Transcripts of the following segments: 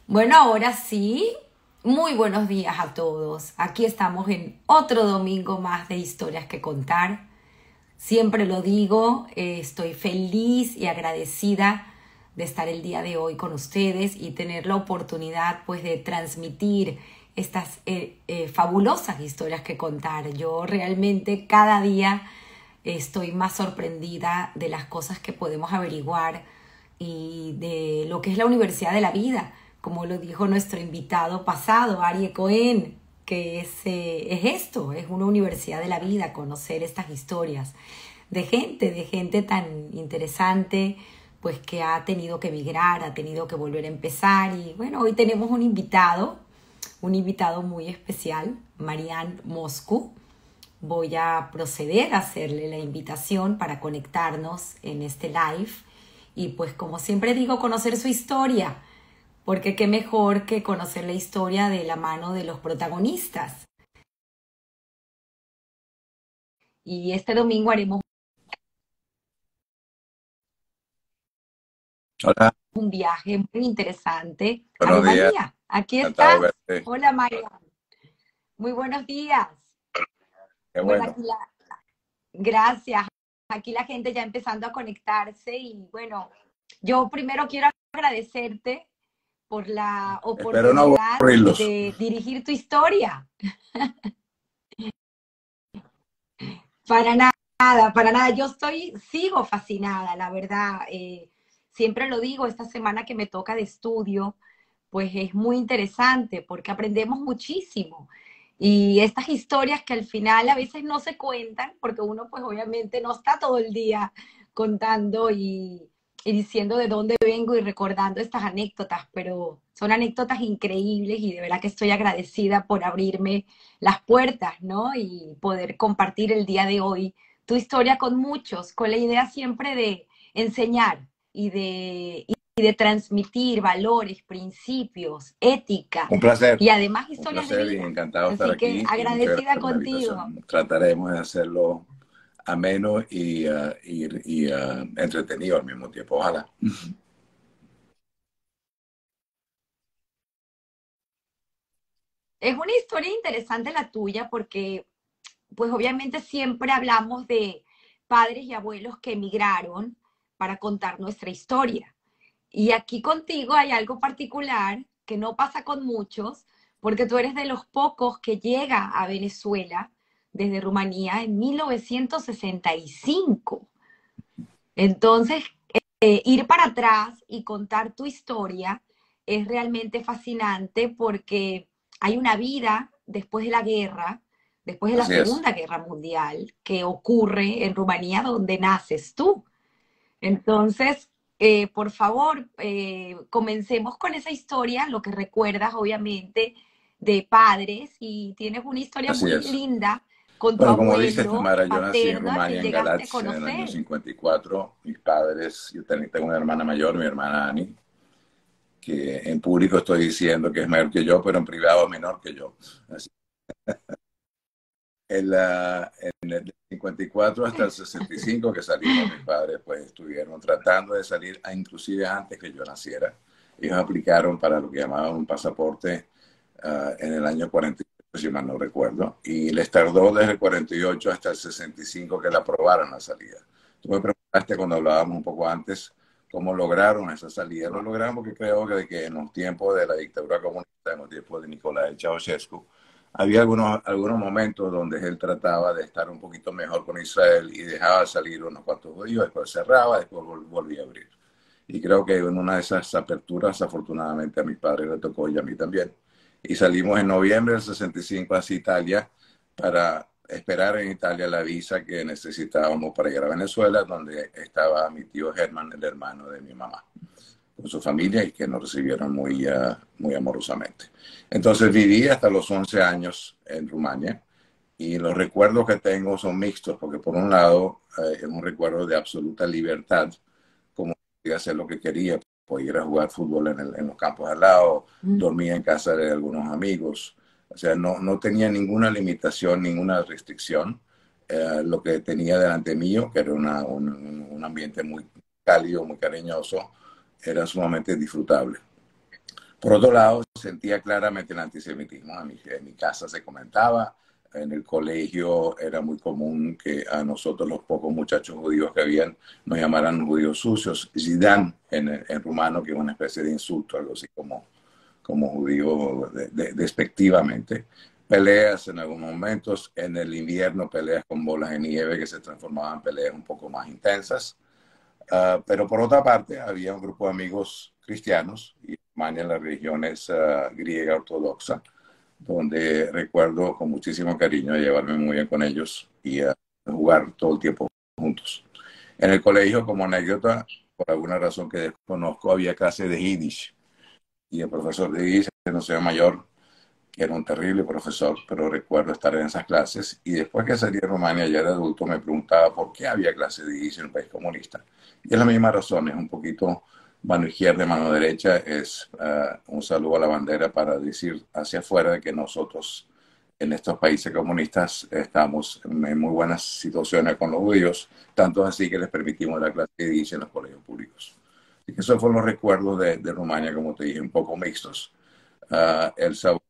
Bueno, ahora sí, muy buenos días a todos. Aquí estamos en otro domingo más de historias que contar. Siempre lo digo, estoy feliz y agradecida de estar el día de hoy con ustedes y tener la oportunidad pues de transmitir estas fabulosas historias que contar. Yo realmente cada día estoy más sorprendida de las cosas que podemos averiguar y de lo que es la Universidad de la Vida, como lo dijo nuestro invitado pasado, Arie Cohen, que es esto, es una universidad de la vida, conocer estas historias de gente tan interesante, pues que ha tenido que emigrar, ha tenido que volver a empezar. Y bueno, hoy tenemos un invitado muy especial, Marianne Moscu. Voy a proceder a hacerle la invitación para conectarnos en este live y pues como siempre digo, conocer su historia, porque qué mejor que conocer la historia de la mano de los protagonistas. Y este domingo haremos Hola, un viaje muy interesante. Aló buenos días, María, aquí encantado estás. de verte. Hola María, muy buenos días. Qué Bueno, bueno. gracias. Aquí la gente ya empezando a conectarse y bueno, yo primero quiero agradecerte por la Espero no oportunidad aburrirlos. de dirigir tu historia. Para nada, para nada. Sigo fascinada, la verdad. Siempre lo digo, esta semana que me toca de estudio, pues es muy interesante porque aprendemos muchísimo. Y estas historias que al final a veces no se cuentan, porque uno pues obviamente no está todo el día contando y diciendo de dónde vengo y recordando estas anécdotas, pero son anécdotas increíbles y de verdad que estoy agradecida por abrirme las puertas, ¿no? Y poder compartir el día de hoy tu historia con muchos, con la idea siempre de enseñar y de transmitir valores, principios, ética y además Un historias de placer y vida. encantado de estar Así que aquí y muchas gracias agradecida por la contigo. invitación. Trataremos de hacerlo ameno entretenido al mismo tiempo. Ojalá. Es una historia interesante la tuya porque, pues obviamente siempre hablamos de padres y abuelos que emigraron para contar nuestra historia. Y aquí contigo hay algo particular que no pasa con muchos, porque tú eres de los pocos que llega a Venezuela desde Rumanía en 1965. Entonces, ir para atrás y contar tu historia es realmente fascinante porque hay una vida después de la guerra, después de la Así es. Segunda Guerra Mundial, que ocurre en Rumanía donde naces tú. Entonces, por favor, comencemos con esa historia, lo que recuerdas, obviamente, de padres, y tienes una historia Así muy es. linda con tu Bueno, como dice abuelo Tamara, yo nací en paterno, a Rumania, quien en llegaste a Galați, en el año conocer. 54. Mis padres, yo tengo una hermana mayor, mi hermana Ani, que en público estoy diciendo que es mayor que yo, pero en privado es menor que yo. Así en el 54 hasta el 65 que salimos, mis padres pues estuvieron tratando de salir, inclusive antes que yo naciera. Ellos aplicaron para lo que llamaban un pasaporte en el año 48, si mal no recuerdo, y les tardó desde el 48 hasta el 65 que la aprobaran la salida. Tú me preguntaste cuando hablábamos un poco antes cómo lograron esa salida. Lo lograron porque creo que en los tiempos de la dictadura comunista, en los tiempos de Nicolás Ceausescu, había algunos momentos donde él trataba de estar un poquito mejor con Israel y dejaba salir unos cuantos judíos, después cerraba, después volvía a abrir. Y creo que en una de esas aperturas, afortunadamente a mis padres le tocó y a mí también. Y salimos en noviembre del 65 hacia Italia para esperar en Italia la visa que necesitábamos para ir a Venezuela, donde estaba mi tío Germán, el hermano de mi mamá, con su familia y que nos recibieron muy amorosamente. Entonces viví hasta los 11 años en Rumania y los recuerdos que tengo son mixtos, porque por un lado es un recuerdo de absoluta libertad, como podía hacer lo que quería, podía ir a jugar fútbol en los campos al lado, dormía en casa de algunos amigos, o sea, no tenía ninguna limitación, ninguna restricción. Lo que tenía delante mío, que era un ambiente muy cálido, muy cariñoso, era sumamente disfrutable. Por otro lado, sentía claramente el antisemitismo. En mi casa se comentaba, en el colegio era muy común que a nosotros, los pocos muchachos judíos que habían, nos llamaran judíos sucios, Zidane en rumano, que es una especie de insulto, algo así como judío despectivamente. Peleas en algunos momentos, en el invierno peleas con bolas de nieve que se transformaban en peleas un poco más intensas. Pero por otra parte, había un grupo de amigos cristianos, y Alemania la religión es griega ortodoxa, donde recuerdo con muchísimo cariño llevarme muy bien con ellos y jugar todo el tiempo juntos. En el colegio, como anécdota, por alguna razón que desconozco, había clase de Yiddish, y el profesor de Yiddish, no sé, mayor, que era un terrible profesor, pero recuerdo estar en esas clases, y después que salí de Rumania ya de adulto me preguntaba por qué había clase de Yiddish en un país comunista. Y es la misma razón, es un poquito mano izquierda y mano derecha, es un saludo a la bandera para decir hacia afuera de que nosotros en estos países comunistas estamos en muy buenas situaciones con los judíos, tanto así que les permitimos la clase de Yiddish en los colegios públicos. Así que esos fueron los recuerdos de Rumania, como te dije, un poco mixtos. El sabor.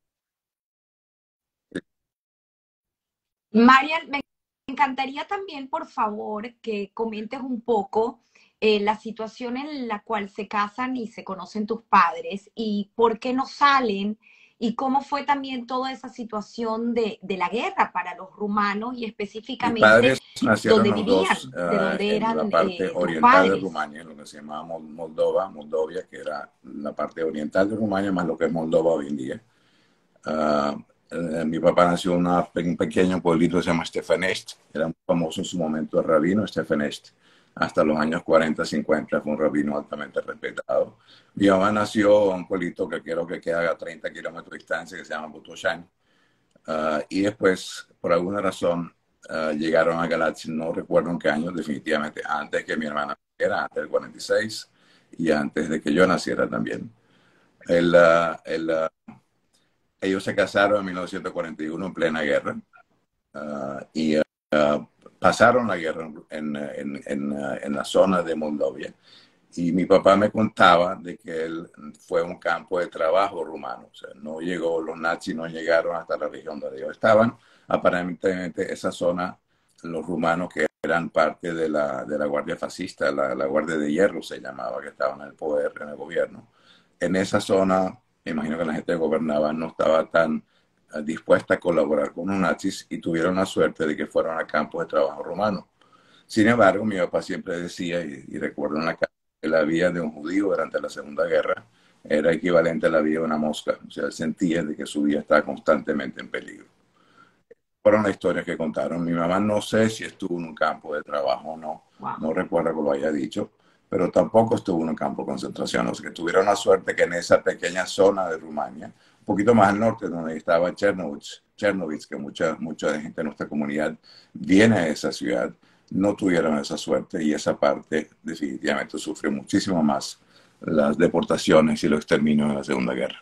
Marian, me encantaría también, por favor, que comentes un poco la situación en la cual se casan y se conocen tus padres y por qué no salen y cómo fue también toda esa situación de la guerra para los rumanos y Mis específicamente padres nacieron dónde los dos vivían, de dónde en la eran parte tus oriental de padres. Rumania, en lo que se llamaba Moldovia, que era la parte oriental de Rumania, más lo que es Moldova hoy en día. Uh, Mi papá nació en un pequeño pueblito que se llama Stefanest, era muy famoso en su momento el rabino Stefanest. Hasta los años 40, 50 fue un rabino altamente respetado. Mi mamá nació en un pueblito que creo que queda a 30 kilómetros de distancia, que se llama Botoşani. Y después, por alguna razón, llegaron a Galaxy, no recuerdo en qué año, definitivamente antes que mi hermana naciera, antes del 46 y antes de que yo naciera también. El, uh, el, uh, Ellos se casaron en 1941 en plena guerra y pasaron la guerra en la zona de Moldovia. Y mi papá me contaba de que él fue un campo de trabajo rumano. O sea, no llegó, los nazis no llegaron hasta la región donde ellos estaban. Aparentemente esa zona, los rumanos que eran parte de la Guardia Fascista, la Guardia de Hierro se llamaba, que estaban en el poder, en el gobierno. En esa zona, me imagino que la gente que gobernaba no estaba tan dispuesta a colaborar con los nazis y tuvieron la suerte de que fueron a campos de trabajo rumanos. Sin embargo, mi papá siempre decía, y recuerdo en la casa, que la vida de un judío durante la Segunda Guerra era equivalente a la vida de una mosca. O sea, él sentía de que su vida estaba constantemente en peligro. Fueron las historias que contaron. Mi mamá no sé si estuvo en un campo de trabajo o no, Wow. no recuerdo que lo haya dicho, pero tampoco estuvo en un campo de concentración. O sea, que tuvieron la suerte que en esa pequeña zona de Rumania, un poquito más al norte, donde estaba Chernovitz, que mucha gente de nuestra comunidad viene a esa ciudad, no tuvieron esa suerte y esa parte definitivamente sufrió muchísimo más las deportaciones y los exterminios de la Segunda Guerra.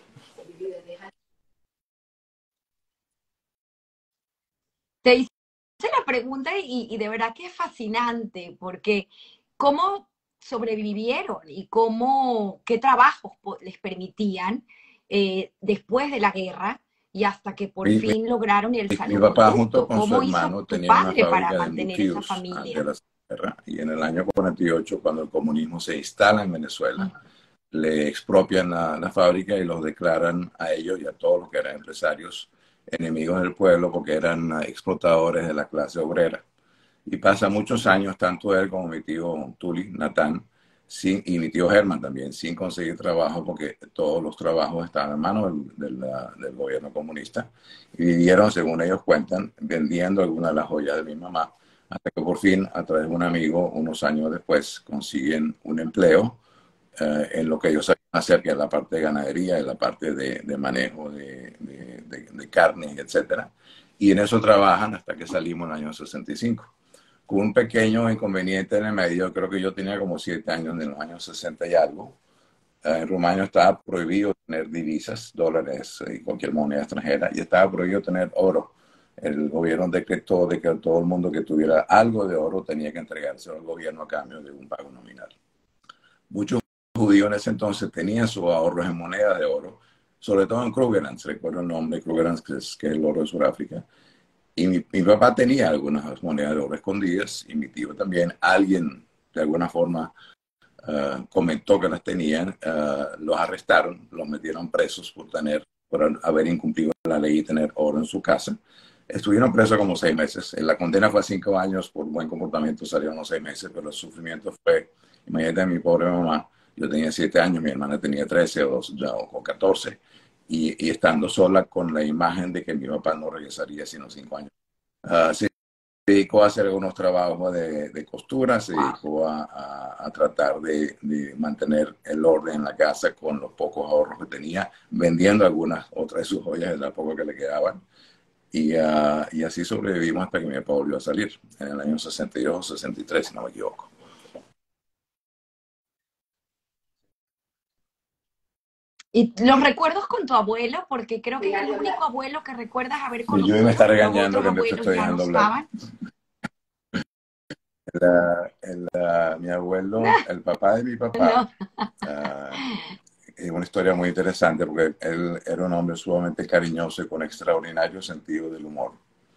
Te hice la pregunta y de verdad que es fascinante porque cómo sobrevivieron y qué trabajos les permitían después de la guerra y hasta que por Mi, fin lograron el Mi papá junto salvoconducto. con su ¿Cómo hizo hermano tu tenía una padre para fábrica de mantener esa embutidos antes familia? de la guerra y en el año 48, cuando el comunismo se instala en Venezuela, le expropian la fábrica y los declaran a ellos y a todos los que eran empresarios enemigos del pueblo porque eran explotadores de la clase obrera. Y pasa muchos años, tanto él como mi tío Tuli, Natán, y mi tío Germán también, sin conseguir trabajo porque todos los trabajos estaban en manos del gobierno comunista. Y vivieron, según ellos cuentan, vendiendo algunas de las joyas de mi mamá, hasta que por fin, a través de un amigo, unos años después, consiguen un empleo en lo que ellos saben hacer, que es la parte de ganadería y la parte de manejo de carnes, etcétera. Y en eso trabajan hasta que salimos en el año 65 con un pequeño inconveniente en el medio. Creo que yo tenía como 7 años, en los años 60 y algo. En Rumania estaba prohibido tener divisas, dólares y cualquier moneda extranjera, y estaba prohibido tener oro. El gobierno decretó de que todo el mundo que tuviera algo de oro tenía que entregárselo al gobierno a cambio de un pago nominal. Muchos judíos en ese entonces tenían sus ahorros en monedas de oro, sobre todo en Krugerrands, recuerdo el nombre, Krugerrands, que es el oro de Sudáfrica. Y mi papá tenía algunas monedas de oro escondidas, y mi tío también. Alguien, de alguna forma, comentó que las tenían, los arrestaron, los metieron presos por haber incumplido la ley y tener oro en su casa. Estuvieron presos como 6 meses. La condena fue a 5 años, por buen comportamiento salieron los 6 meses, pero el sufrimiento fue, imagínate, mi pobre mamá, yo tenía 7 años, mi hermana tenía 13 o 14, y estando sola con la imagen de que mi papá no regresaría sino 5 años. Se dedicó a hacer algunos trabajos de costura, se dedicó a tratar de mantener el orden en la casa con los pocos ahorros que tenía, vendiendo algunas otras de sus joyas de las pocas que le quedaban. Y así sobrevivimos hasta que mi papá volvió a salir, en el año 62 o 63, si no me equivoco. Y los recuerdos con tu abuelo, porque creo que es el único abuelo que recuerdas haber Y yo me conocido, está los regañando otros que no te abuelos estoy ya no dejando hablar. estaban. Mi abuelo, el papá de mi papá, es una historia muy interesante porque él era un hombre sumamente cariñoso y con extraordinario sentido del humor.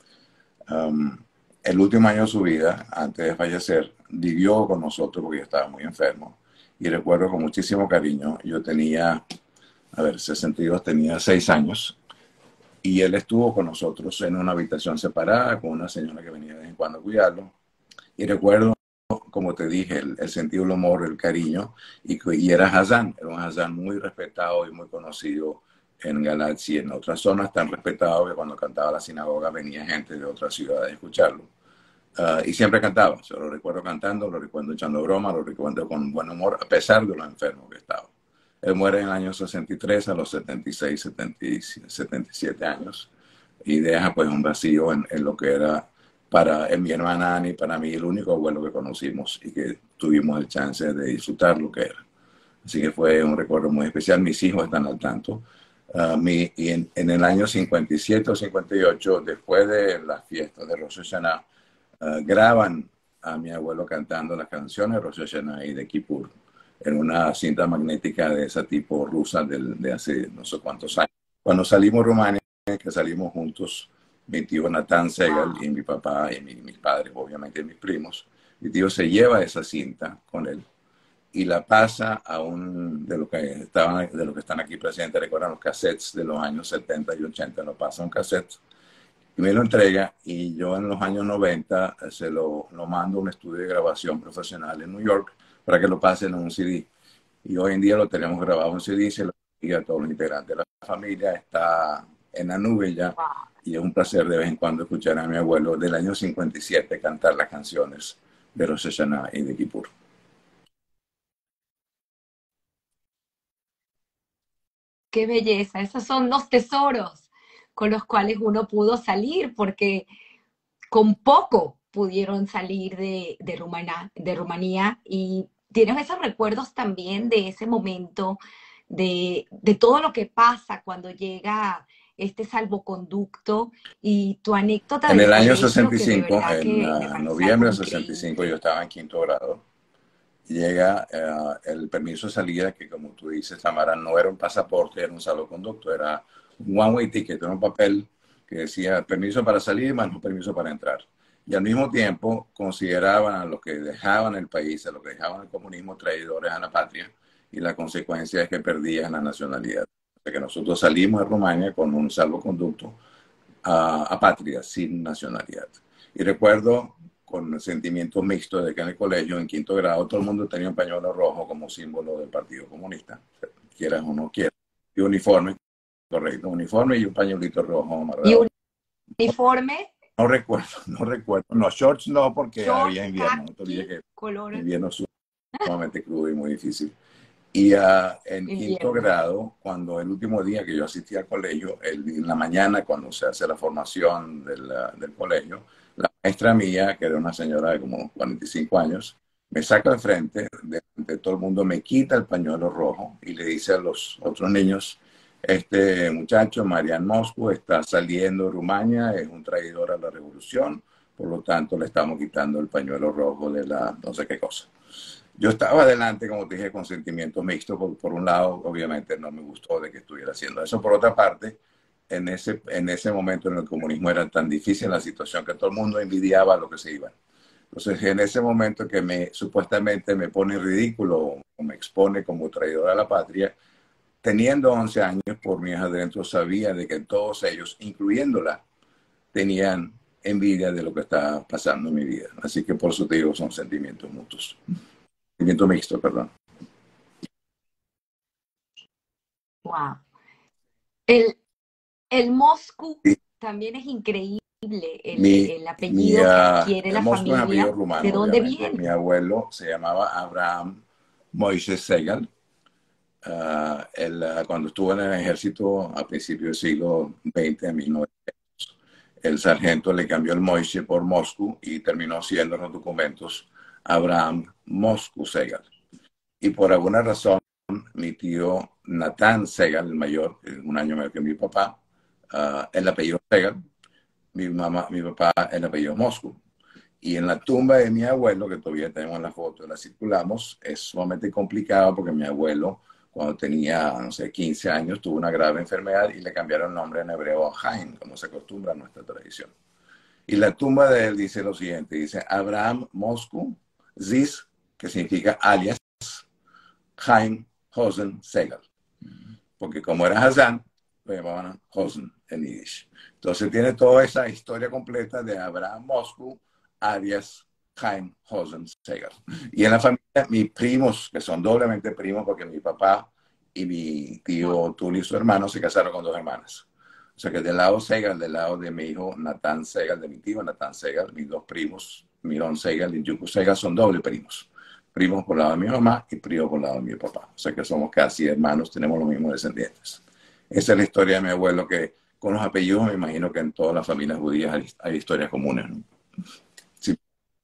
El último año de su vida, antes de fallecer, vivió con nosotros porque yo estaba muy enfermo. Y recuerdo con muchísimo cariño, yo tenía, 62, tenía 6 años. Y él estuvo con nosotros en una habitación separada con una señora que venía de vez en cuando a cuidarlo. Y recuerdo, como te dije, el sentido del humor, el cariño, y era Hazán, era un Hazán muy respetado y muy conocido en Galaxy, en otras zonas tan respetado que cuando cantaba la sinagoga venía gente de otras ciudades a escucharlo. Y siempre cantaba, yo lo recuerdo cantando, lo recuerdo echando broma, lo recuerdo con buen humor, a pesar de lo enfermo que estaba. Él muere en el año 63, a los 76, 77 años, y deja pues un vacío en lo que era en mi hermana Annie, para mí, el único abuelo que conocimos y que tuvimos el chance de disfrutar lo que era. Así que fue un recuerdo muy especial. Mis hijos están al tanto. Y en el año 57 o 58, después de las fiestas de Rosh Hashanah, graban a mi abuelo cantando las canciones de Rosh Hashanah y de Kippur en una cinta magnética de ese tipo rusa de hace no sé cuántos años. Cuando salimos a Rumania, que salimos juntos, mi tío Natán Segal y mi papá y mis padres, obviamente mis primos, mi tío se lleva esa cinta con él y la pasa a de lo que están aquí presentes, recuerdan los cassettes de los años 70 y 80, lo pasa a un cassette y me lo entrega, y yo en los años 90 lo mando a un estudio de grabación profesional en New York para que lo pasen en un CD. Y hoy en día lo tenemos grabado en CD, se lo envía a todos los integrantes de la familia, está en la nube ya, y es un placer de vez en cuando escuchar a mi abuelo del año 57 cantar las canciones de Rosh Hashanah y de Kippur. Qué belleza, esos son los tesoros con los cuales uno pudo salir, porque con poco pudieron salir de Rumanía, y tienes esos recuerdos también de ese momento, de todo lo que pasa cuando llega este salvoconducto y tu anécdota En del el año colegio, que de 65, verdad en que me parece algo noviembre del 65, increíble. yo estaba en quinto grado. Llega el permiso de salida, que como tú dices, Tamara, no era un pasaporte, era un salvoconducto, era un one-way ticket, era un papel que decía permiso para salir más no permiso para entrar. Y al mismo tiempo consideraban a los que dejaban el país, a los que dejaban el comunismo, traidores a la patria, y la consecuencia es que perdían la nacionalidad. O sea que nosotros salimos de Rumania con un salvoconducto a patria, sin nacionalidad. Y recuerdo con sentimientos mixtos de que en el colegio, en quinto grado, todo el mundo tenía un pañuelo rojo como símbolo del Partido Comunista, quieras o no quieras. Y uniforme, correcto, uniforme y un pañuelito rojo Y amarrado. uniforme, No recuerdo, no recuerdo. No, shorts no, porque shorts, había invierno. No te olvides khaki, que color el invierno es sumamente crudo y muy difícil. Y en quinto invierno. grado, cuando el último día que yo asistí al colegio, en la mañana, cuando se hace la formación del colegio, la maestra mía, que era una señora de como 45 años, me saca al frente, de todo el mundo, me quita el pañuelo rojo y le dice a los otros niños: este muchacho, Marian Moscu, está saliendo de Rumania, es un traidor a la revolución, por lo tanto le estamos quitando el pañuelo rojo de la no sé qué cosa. Yo estaba adelante, como te dije, con sentimientos mixtos. Por un lado, obviamente, no me gustó de que estuviera haciendo eso. Por otra parte, en ese momento en el comunismo era tan difícil la situación que todo el mundo envidiaba lo que se iba. Entonces, en ese momento que supuestamente me pone en ridículo o me expone como traidor a la patria, teniendo 11 años por mis adentro, sabía de que todos ellos, incluyéndola, tenían envidia de lo que estaba pasando en mi vida. Así que por eso te digo, son sentimientos mutuos. Sentimiento mixto, perdón. Wow. El, el Moscú Sí, también es increíble, mi, el apellido que adquiere la Moscú es un apellido familia. ¿De rumano, dónde obviamente. Mi viene? abuelo se llamaba Abraham Moisés Segal. Cuando estuvo en el ejército a principios del siglo XX, en 1900, el sargento le cambió el Moishe por Moscú y terminó siendo en los documentos Abraham Moscú Segal. Y por alguna razón, mi tío Natán Segal, el mayor, un año mayor que mi papá, el apellido Segal, mi papá, el apellido Moscú. Y en la tumba de mi abuelo, que todavía tenemos la foto, la circulamos, es sumamente complicado porque mi abuelo, cuando tenía, no sé, 15 años, tuvo una grave enfermedad y le cambiaron el nombre en hebreo a Jaim, como se acostumbra en nuestra tradición. Y la tumba de él dice lo siguiente, dice Abraham Moscú Ziz, que significa alias, Jaim Hosen Segal. Porque como era Hassan, lo llamaban Hosen en Yiddish. Entonces tiene toda esa historia completa de Abraham Moscú, alias Chaim Hosen Segal. Y en la familia, mis primos, que son doblemente primos, porque mi papá y mi tío Tulio, su hermano, se casaron con dos hermanas. O sea que del lado Segal, del lado de mi hijo Natán Segal, de mi tío Natán Segal, mis dos primos, Mirón Segal y Yuku Segal, son doble primos. Primos por el lado de mi mamá y primos por el lado de mi papá. O sea que somos casi hermanos, tenemos los mismos descendientes. Esa es la historia de mi abuelo, que con los apellidos me imagino que en todas las familias judías hay historias comunes, ¿no? Sí,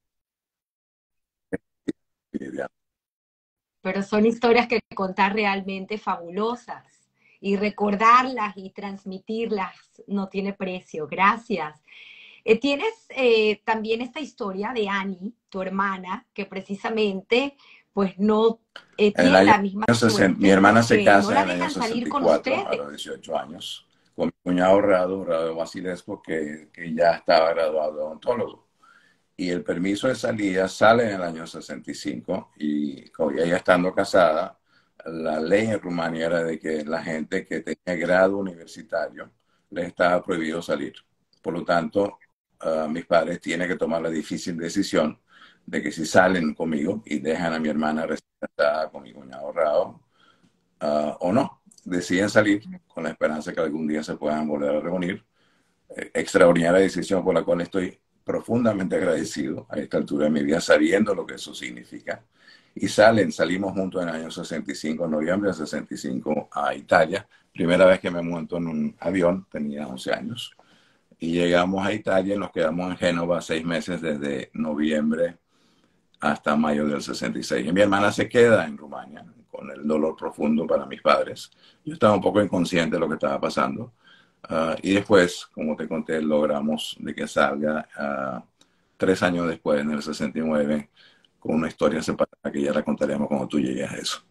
Pero son historias que contar realmente fabulosas y recordarlas y transmitirlas no tiene precio. Gracias. Tienes también esta historia de Annie, tu hermana, que precisamente pues no en el tiene año la misma 60, mi suerte hermana se porque no casa la en el año dejan salir con 64, a ustedes. los 18 años, con mi cuñado Rado Basilesco, que ya estaba graduado de odontólogo. Y el permiso de salida sale en el año 65 y como ella estando casada, la ley en Rumania era de que la gente que tenía grado universitario les estaba prohibido salir. Por lo tanto, mis padres tienen que tomar la difícil decisión de que si salen conmigo y dejan a mi hermana recién casada con mi cuñado ahorrado, o no, deciden salir con la esperanza que algún día se puedan volver a reunir. Extraordinaria decisión por la cual estoy profundamente agradecido a esta altura de mi vida, sabiendo lo que eso significa. Y salimos juntos en el año 65, en noviembre del 65, a Italia. Primera vez que me monto en un avión, tenía 11 años. Y llegamos a Italia y nos quedamos en Génova 6 meses, desde noviembre hasta mayo del 66. Y mi hermana se queda en Rumania, con el dolor profundo para mis padres. Yo estaba un poco inconsciente de lo que estaba pasando. Y después, como te conté, logramos de que salga 3 años después, en el 69, con una historia separada que ya la contaremos cuando tú llegues a eso.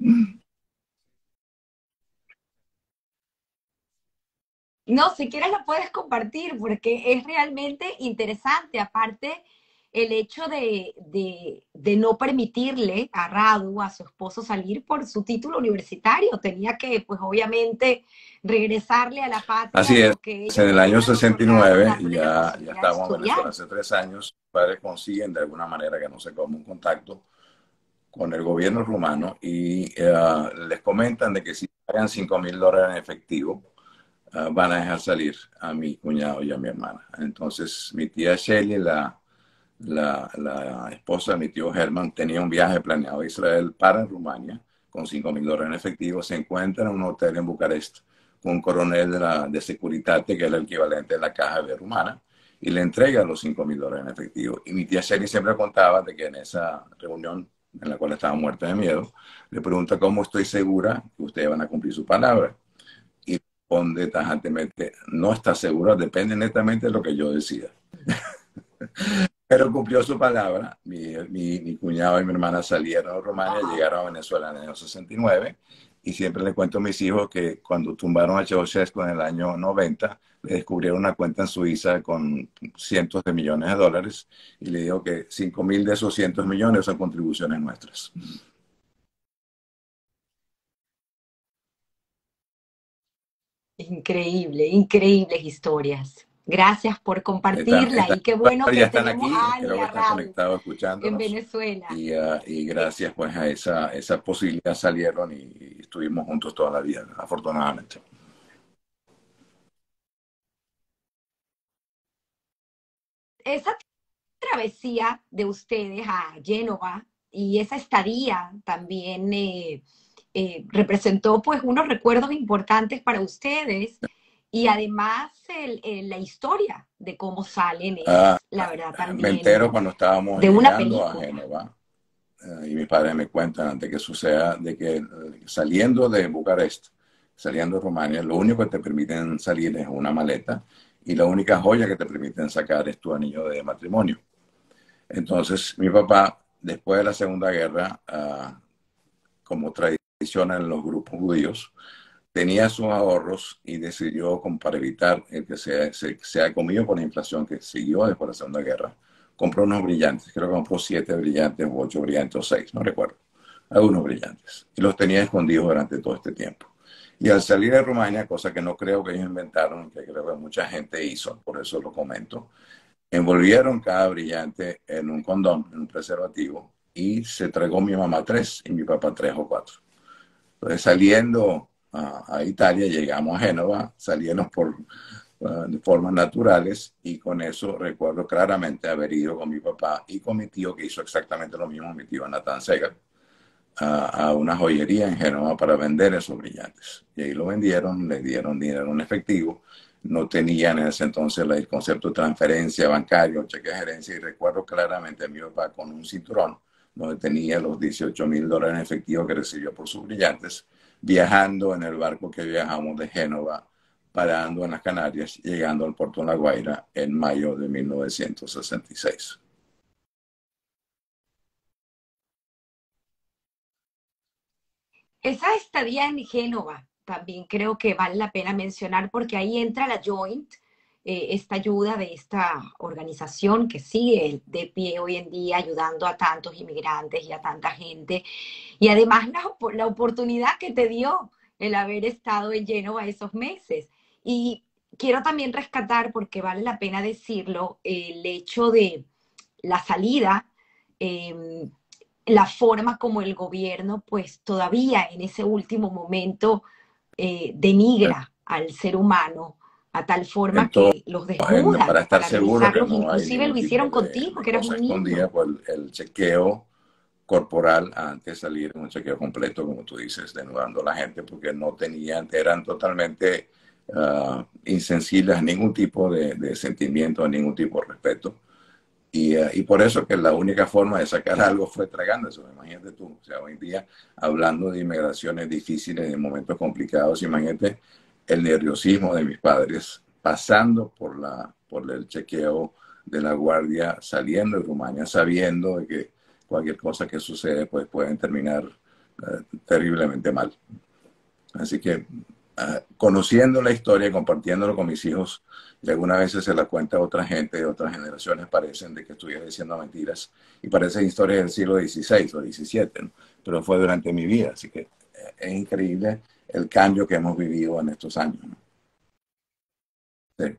No, si quieres la puedes compartir porque es realmente interesante. Aparte, el hecho de no permitirle a Radu, a su esposo, salir por su título universitario. Tenía que, pues obviamente, regresarle a la patria Así es. lo que ellos En el le año habían otorgado, 69, dándole la ya posibilidad de estábamos en estudiar. Venezuela hace 3 años, mis padres consiguen de alguna manera, que no sé cómo, un contacto con el gobierno rumano y les comentan de que si pagan $5,000 en efectivo, van a dejar salir a mi cuñado y a mi hermana. Entonces, mi tía Shelly, la esposa de mi tío Herman, tenía un viaje planeado a Israel para Rumania con $5,000 en efectivo. Se encuentra en un hotel en Bucarest con un coronel de Securitate, que es el equivalente de la caja de rumana, y le entrega los $5,000 en efectivo. Y mi tía Shelly siempre contaba de que en esa reunión, en la cual estaba muerta de miedo, le pregunta cómo estoy segura que ustedes van a cumplir su palabra. Y responde tajantemente, no está segura, depende netamente de lo que yo decida. Pero cumplió su palabra. Mi cuñado y mi hermana salieron a Rumania, Wow. llegaron a Venezuela en el año 69 y siempre le cuento a mis hijos que cuando tumbaron a Ceausescu en el año 90, le descubrieron una cuenta en Suiza con cientos de millones de dólares y le digo que 5.000 de esos cientos millones son contribuciones nuestras. Increíble, increíbles historias. Gracias por compartirla y qué bueno que Ya están tenemos aquí, a creo que Ania están Radio conectados en escuchándonos Venezuela. y gracias pues a esa posibilidad salieron y estuvimos juntos toda la vida, afortunadamente. Esa travesía de ustedes a Génova y esa estadía también representó pues unos recuerdos importantes para ustedes y además la historia de cómo salen Ah, es, la verdad, me entero también cuando estábamos de una llegando a película. Génova y mis padres me cuentan antes que suceda de que saliendo de Bucarest, saliendo de Rumania, lo único que te permiten salir es una maleta y la única joya que te permiten sacar es tu anillo de matrimonio. Entonces, mi papá, después de la Segunda Guerra, como tradición en los grupos judíos, tenía sus ahorros y decidió, como para evitar el que sea comido por la inflación que siguió después de la Segunda Guerra, compró unos brillantes. Creo que compró 7 brillantes, o 8 brillantes, o 6, no recuerdo. Algunos brillantes. Y los tenía escondidos durante todo este tiempo. Y al salir de Rumania, cosa que no creo que ellos inventaron, que creo que mucha gente hizo, por eso lo comento, envolvieron cada brillante en un condón, en un preservativo, y se tragó mi mamá 3 y mi papá 3 o 4. Entonces, saliendo a Italia, llegamos a Génova, salíamos de formas naturales y con eso recuerdo claramente haber ido con mi papá y con mi tío que hizo exactamente lo mismo, mi tío Nathan Segal, a una joyería en Génova para vender esos brillantes. Y ahí lo vendieron, le dieron dinero en efectivo. No tenían en ese entonces el concepto de transferencia bancaria o cheque de gerencia y recuerdo claramente a mi papá con un cinturón donde tenía los 18.000 dólares en efectivo que recibió por sus brillantes, viajando en el barco que viajamos de Génova, parando en las Canarias, llegando al puerto de La Guaira en mayo de 1966. Esa estadía en Génova también creo que vale la pena mencionar porque ahí entra la Joint, esta ayuda de esta organización que sigue de pie hoy en día ayudando a tantos inmigrantes y a tanta gente. Y además la oportunidad que te dio el haber estado en Génova esos meses. Y quiero también rescatar, porque vale la pena decirlo, el hecho de la salida. Eh, la forma como el gobierno, pues todavía en ese último momento denigra al ser humano a tal forma Entonces, que los desnudan para estar para seguro que revisarlos. no hay Inclusive ningún lo tipo hicieron contigo, de que eras cosa un escondida, niño. pues el chequeo corporal antes de salir, un chequeo completo, como tú dices, desnudando a la gente, porque no tenían, eran totalmente insensibles a ningún tipo de sentimiento, a ningún tipo de respeto. Y por eso que la única forma de sacar algo fue tragando eso. Imagínate tú, o sea, hoy en día, hablando de inmigraciones difíciles, de momentos complicados, imagínate el nerviosismo de mis padres pasando por el chequeo de la guardia, saliendo de Rumania, sabiendo de que cualquier cosa que sucede pues pueden terminar terriblemente mal. Así que conociendo la historia, compartiéndolo con mis hijos, y algunas veces se la cuenta a otra gente de otras generaciones, parecen de que estuviera diciendo mentiras y parecen historias del siglo XVI o XVII, ¿no? Pero fue durante mi vida, así que es increíble el cambio que hemos vivido en estos años, ¿no? Sí.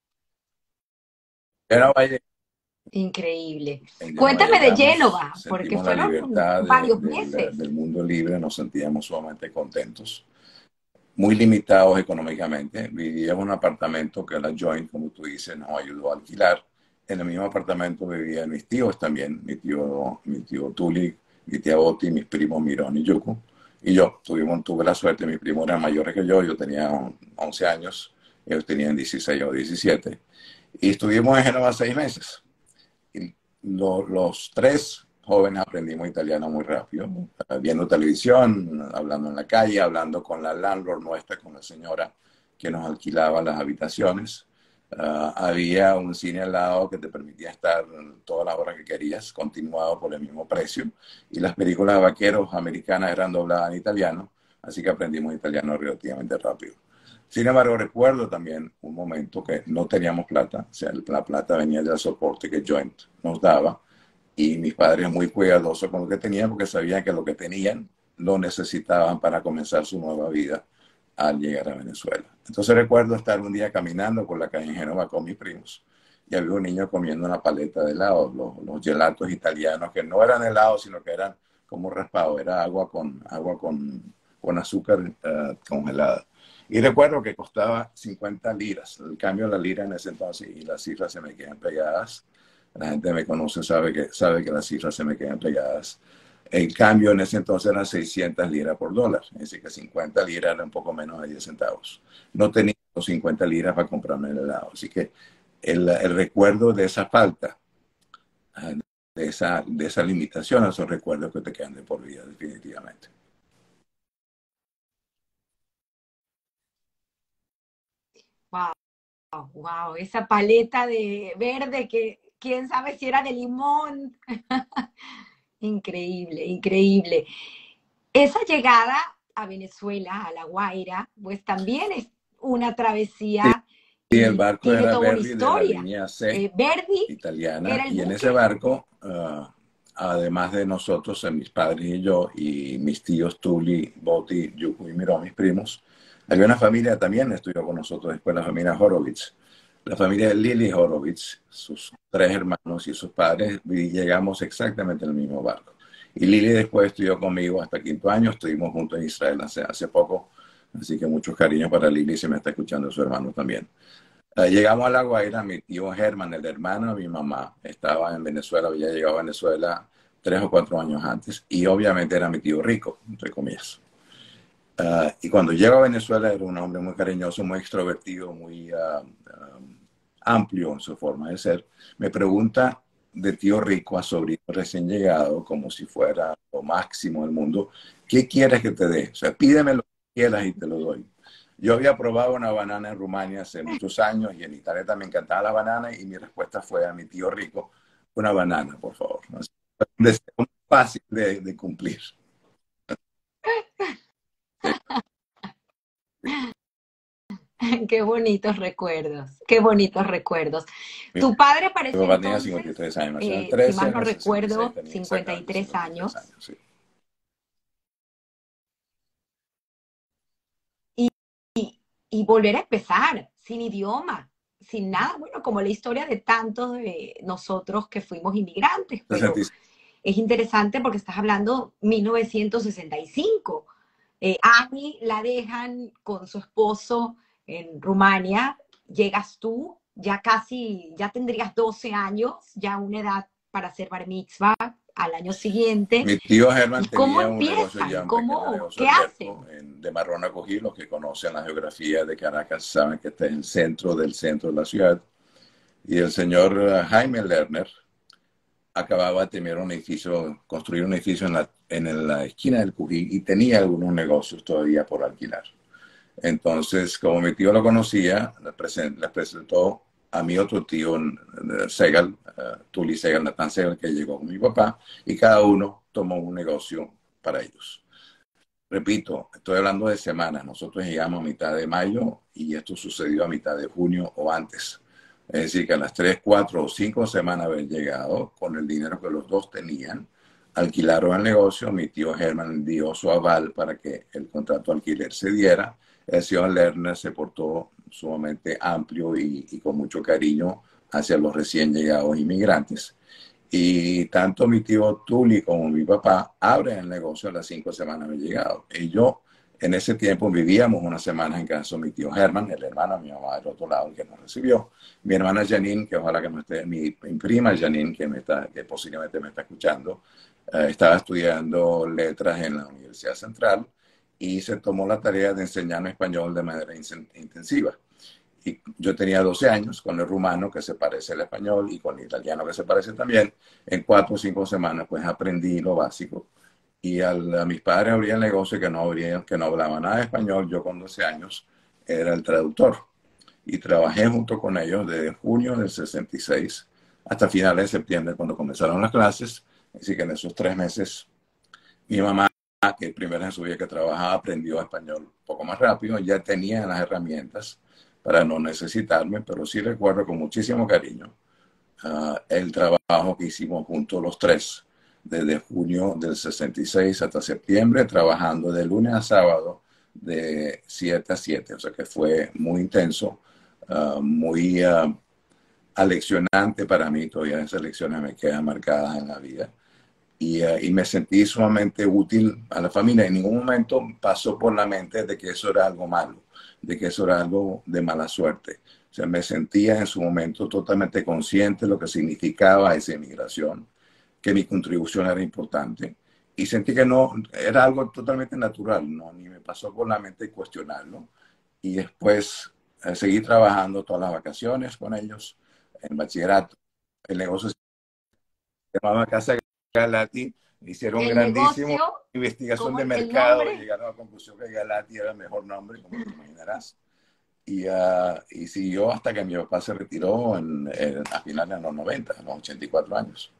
Pero vaya, Increíble. en Génova Cuéntame de llegamos, Génova, porque sentimos la fueron libertad varios meses. del mundo libre, nos sentíamos sumamente contentos, muy limitados económicamente. Vivíamos en un apartamento que la Joint, como tú dices, nos ayudó a alquilar. En el mismo apartamento vivían mis tíos también, mi tío Tuli, mi tía Oti, mis primos Mirón y Yuko. Y yo tuve la suerte, mis primos eran mayores que yo tenía 11 años, ellos tenían 16 o 17. Y estuvimos en Génova 6 meses. Y los tres jóvenes aprendimos italiano muy rápido, viendo televisión, hablando en la calle, hablando con la landlord nuestra, con la señora que nos alquilaba las habitaciones. Había un cine al lado que te permitía estar todas las horas que querías, continuado por el mismo precio. Y las películas de vaqueros americanas eran dobladas en italiano, así que aprendimos italiano relativamente rápido. Sin embargo, recuerdo también un momento que no teníamos plata, o sea, la plata venía del soporte que Joint nos daba, y mis padres muy cuidadosos con lo que tenían porque sabían que lo que tenían lo necesitaban para comenzar su nueva vida al llegar a Venezuela. Entonces recuerdo estar un día caminando por la calle en Génova con mis primos y había un niño comiendo una paleta de helado, los gelatos italianos, que no eran helados, sino que eran como raspado, era con azúcar congelada. Y recuerdo que costaba 50 liras, el cambio de la lira en ese entonces, y las cifras se me quedan pegadas. La gente me conoce, sabe que las cifras se me quedan pegadas. El cambio en ese entonces era 600 liras por dólar, es decir, que 50 liras era un poco menos de 10 centavos. No tenía los 50 liras para comprarme el helado, así que el recuerdo de esa falta, de esa limitación, esos recuerdos que te quedan de por vida, definitivamente. Wow, wow, esa paleta de verde que quién sabe si era de limón. Increíble, increíble. Esa llegada a Venezuela, a La Guaira, pues también es una travesía Y el y barco tiene era toda una Verdi de la historia. línea C Verdi italiana, era el y en ese buque. barco, además de nosotros, mis padres y yo, y mis tíos Tuli, Boti, Yuku y Miró, mis primos, había una familia también estudió con nosotros después, la familia Horowitz. La familia de Lili Horowitz, sus tres hermanos y sus padres, y llegamos exactamente en el mismo barco. Y Lili después estudió conmigo hasta quinto año, estuvimos juntos en Israel hace poco, así que muchos cariños para Lili, se me está escuchando su hermano también. Llegamos a La Guaira, mi tío Germán, el hermano de mi mamá, estaba en Venezuela, había llegado a Venezuela 3 o 4 años antes, y obviamente era mi tío rico, entre comillas. Y cuando llego a Venezuela era un hombre muy cariñoso, muy extrovertido, muy amplio en su forma de ser. Me pregunta de tío rico a sobrino recién llegado, como si fuera lo máximo del mundo, ¿qué quieres que te dé? O sea, pídeme lo que quieras y te lo doy. Yo había probado una banana en Rumania hace muchos años y en Italia también me encantaba la banana, y mi respuesta fue a mi tío rico, una banana, por favor. Así, un deseo fácil de cumplir. Sí. Qué bonitos recuerdos, qué bonitos recuerdos. Mi Tu padre para ese papá tenía entonces, 53 años, nació en el si 13, más en no el 66 recuerdo, tenía exactamente 53 53 años, años, sí. y volver a empezar, sin idioma, sin nada, bueno, como la historia de tantos de nosotros que fuimos inmigrantes, pero 66. es interesante porque estás hablando 1965. Annie la dejan con su esposo en Rumania, llegas tú, ya casi, ya tendrías 12 años, ya una edad para hacer bar mitzvah al año siguiente. Mi tío Germán ¿Y cómo tenía un negocio ya, empiezan? un pequeño ¿Cómo, negocio qué abierto hacen? de Marrón a Cojí. Los que conocen la geografía de Caracas saben que está en el centro del centro de la ciudad. Y el señor Jaime Lerner acababa de terminar un edificio, construir un edificio en la esquina del Cují, y tenía algunos negocios todavía por alquilar. Entonces, como mi tío lo conocía, le presentó a mi otro tío, Segal, Tuli Segal, Natán Segal, que llegó con mi papá, y cada uno tomó un negocio para ellos. Repito, estoy hablando de semanas. Nosotros llegamos a mitad de mayo y esto sucedió a mitad de junio o antes. Es decir, que a las 3, 4 o 5 semanas de haber llegado, con el dinero que los dos tenían, alquilaron el negocio. Mi tío Germán dio su aval para que el contrato de alquiler se diera. El señor Lerner se portó sumamente amplio y con mucho cariño hacia los recién llegados inmigrantes. Y tanto mi tío Tuli como mi papá abren el negocio a las 5 semanas de llegado. Y yo, en ese tiempo, vivíamos unas semanas en casa de mi tío Germán, el hermano de mi mamá del otro lado, el que nos recibió. Mi hermana Janine, que ojalá que no esté, mi prima Janine, que posiblemente me está escuchando, estaba estudiando letras en la Universidad Central y se tomó la tarea de enseñarme español de manera intensiva. Y yo tenía 12 años, con el rumano que se parece al español y con el italiano que se parece también. En 4 o 5 semanas pues aprendí lo básico, y a mis padres abrían el negocio que no hablaban nada de español. Yo con 12 años era el traductor, y trabajé junto con ellos desde junio del 66 hasta finales de septiembre, cuando comenzaron las clases. Así que en esos 3 meses, mi mamá, que primero en su vida que trabajaba, aprendió español un poco más rápido, ya tenía las herramientas para no necesitarme, pero sí recuerdo con muchísimo cariño el trabajo que hicimos juntos los tres, desde junio del 66 hasta septiembre, trabajando de lunes a sábado de 7 a 7, o sea que fue muy intenso, muy aleccionante para mí, todavía esas lecciones me quedan marcadas en la vida. Y me sentí sumamente útil a la familia. En ningún momento pasó por la mente de que eso era algo malo, de que eso era algo de mala suerte. O sea, me sentía en su momento totalmente consciente de lo que significaba esa inmigración, que mi contribución era importante. Y sentí que no, era algo totalmente natural, ¿no? Ni me pasó por la mente cuestionarlo. Y después seguí trabajando todas las vacaciones con ellos, en bachillerato. El negocio se llamaba Casa Galati, hicieron El grandísima negocio, investigación como de el mercado y nombre, llegaron a la conclusión que Galati era el mejor nombre, como te imaginarás. Y siguió hasta que mi papá se retiró a finales de los 90, a los 84 años.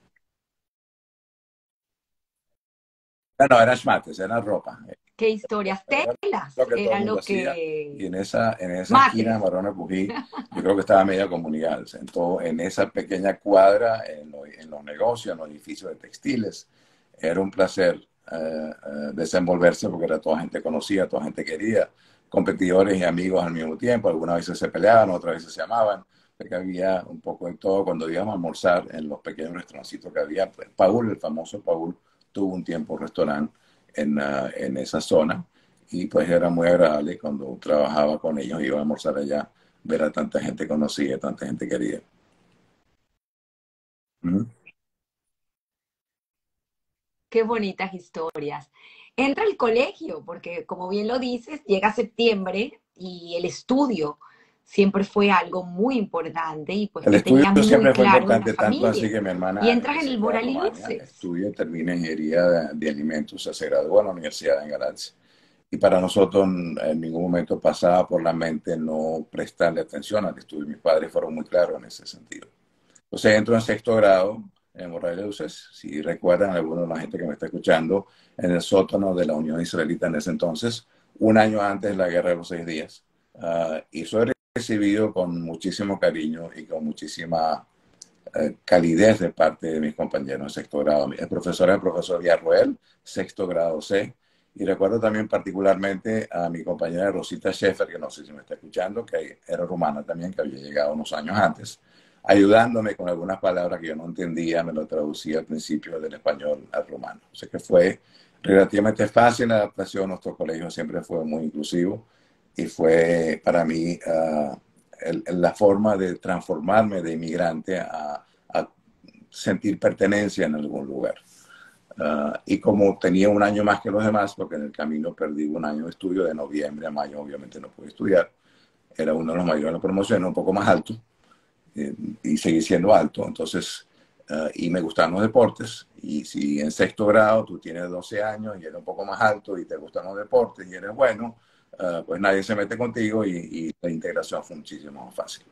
No, eran schmates, era ropa. qué historias, Era telas, lo que todo era el mundo lo hacía. Y que... en esa esquina, Mates. Barona Pují, yo creo que estaba media comunidad. En esa pequeña cuadra, en los negocios, en los edificios de textiles. Era un placer desenvolverse porque era toda gente conocida, toda gente querida, competidores y amigos al mismo tiempo. Algunas veces se peleaban, otras veces se amaban. Porque había un poco de todo. Cuando íbamos a almorzar en los pequeños restaurancitos que había, pues, Paul, el famoso Paul, tuvo un tiempo un restaurante en esa zona y pues era muy agradable cuando trabajaba con ellos, iba a almorzar allá, ver a tanta gente conocida, tanta gente querida. Ujú. Qué bonitas historias. Entra al colegio, porque como bien lo dices, llega septiembre y el estudio siempre fue algo muy importante y pues El que estudio tenías muy siempre fue claro en la importante, tanto así familia. que mi Y hermana, entras que en se el fue a Moral y Rumania, Luces. estudia y termina ingeniería de alimentos, o sea, se graduó en la universidad en Galaxy. Y para nosotros en ningún momento pasaba por la mente no prestarle atención al estudio. Mis padres fueron muy claros en ese sentido. Entonces entro en sexto grado en Moral de Luces. Si recuerdan, algunos de la gente que me está escuchando, en el sótano de la Unión Israelita en ese entonces, un año antes de la Guerra de los 6 días. Y soy recibido con muchísimo cariño y con muchísima calidez de parte de mis compañeros en sexto grado. El profesor era el profesor Villarroel, sexto grado C. Y recuerdo también particularmente a mi compañera Rosita Sheffer, que no sé si me está escuchando, que era rumana también, que había llegado unos años antes, ayudándome con algunas palabras que yo no entendía, me lo traducía al principio del español al rumano. O sea que fue relativamente fácil la adaptación. Nuestro colegio siempre fue muy inclusivo y fue para mí la forma de transformarme de inmigrante a sentir pertenencia en algún lugar. Y como tenía un año más que los demás, porque en el camino perdí un año de estudio, de noviembre a mayo obviamente no pude estudiar, era uno de los mayores de la promoción, un poco más alto, y seguí siendo alto, entonces, y me gustaban los deportes, y si en sexto grado tú tienes 12 años y eres un poco más alto y te gustan los deportes y eres bueno, pues nadie se mete contigo y la integración fue muchísimo más fácil.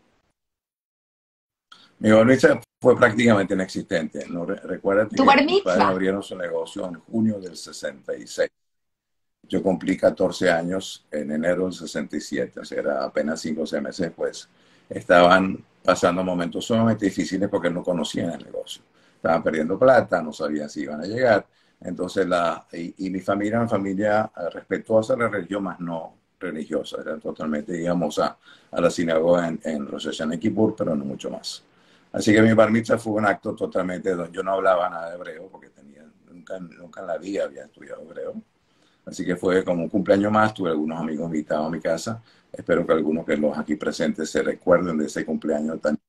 Mi bar fue prácticamente inexistente. No, recuérdate Tu que bar mis padres mitzvah. abrieron su negocio en junio del 66. Yo cumplí 14 años en enero del 67, o sea, era apenas 5 o 6 meses después. Estaban pasando momentos sumamente difíciles porque no conocían el negocio. Estaban perdiendo plata, no sabían si iban a llegar. Entonces, y mi familia era una familia respetuosa de la religión, más no religiosa. Era totalmente, íbamos a la sinagoga en Rosh Hashanah y Kippur, pero no mucho más. Así que mi bar mitzvah fue un acto totalmente, yo no hablaba nada de hebreo porque nunca en la vida había estudiado hebreo. Así que fue como un cumpleaños más, tuve algunos amigos invitados a mi casa. Espero que algunos que los aquí presentes se recuerden de ese cumpleaños tan...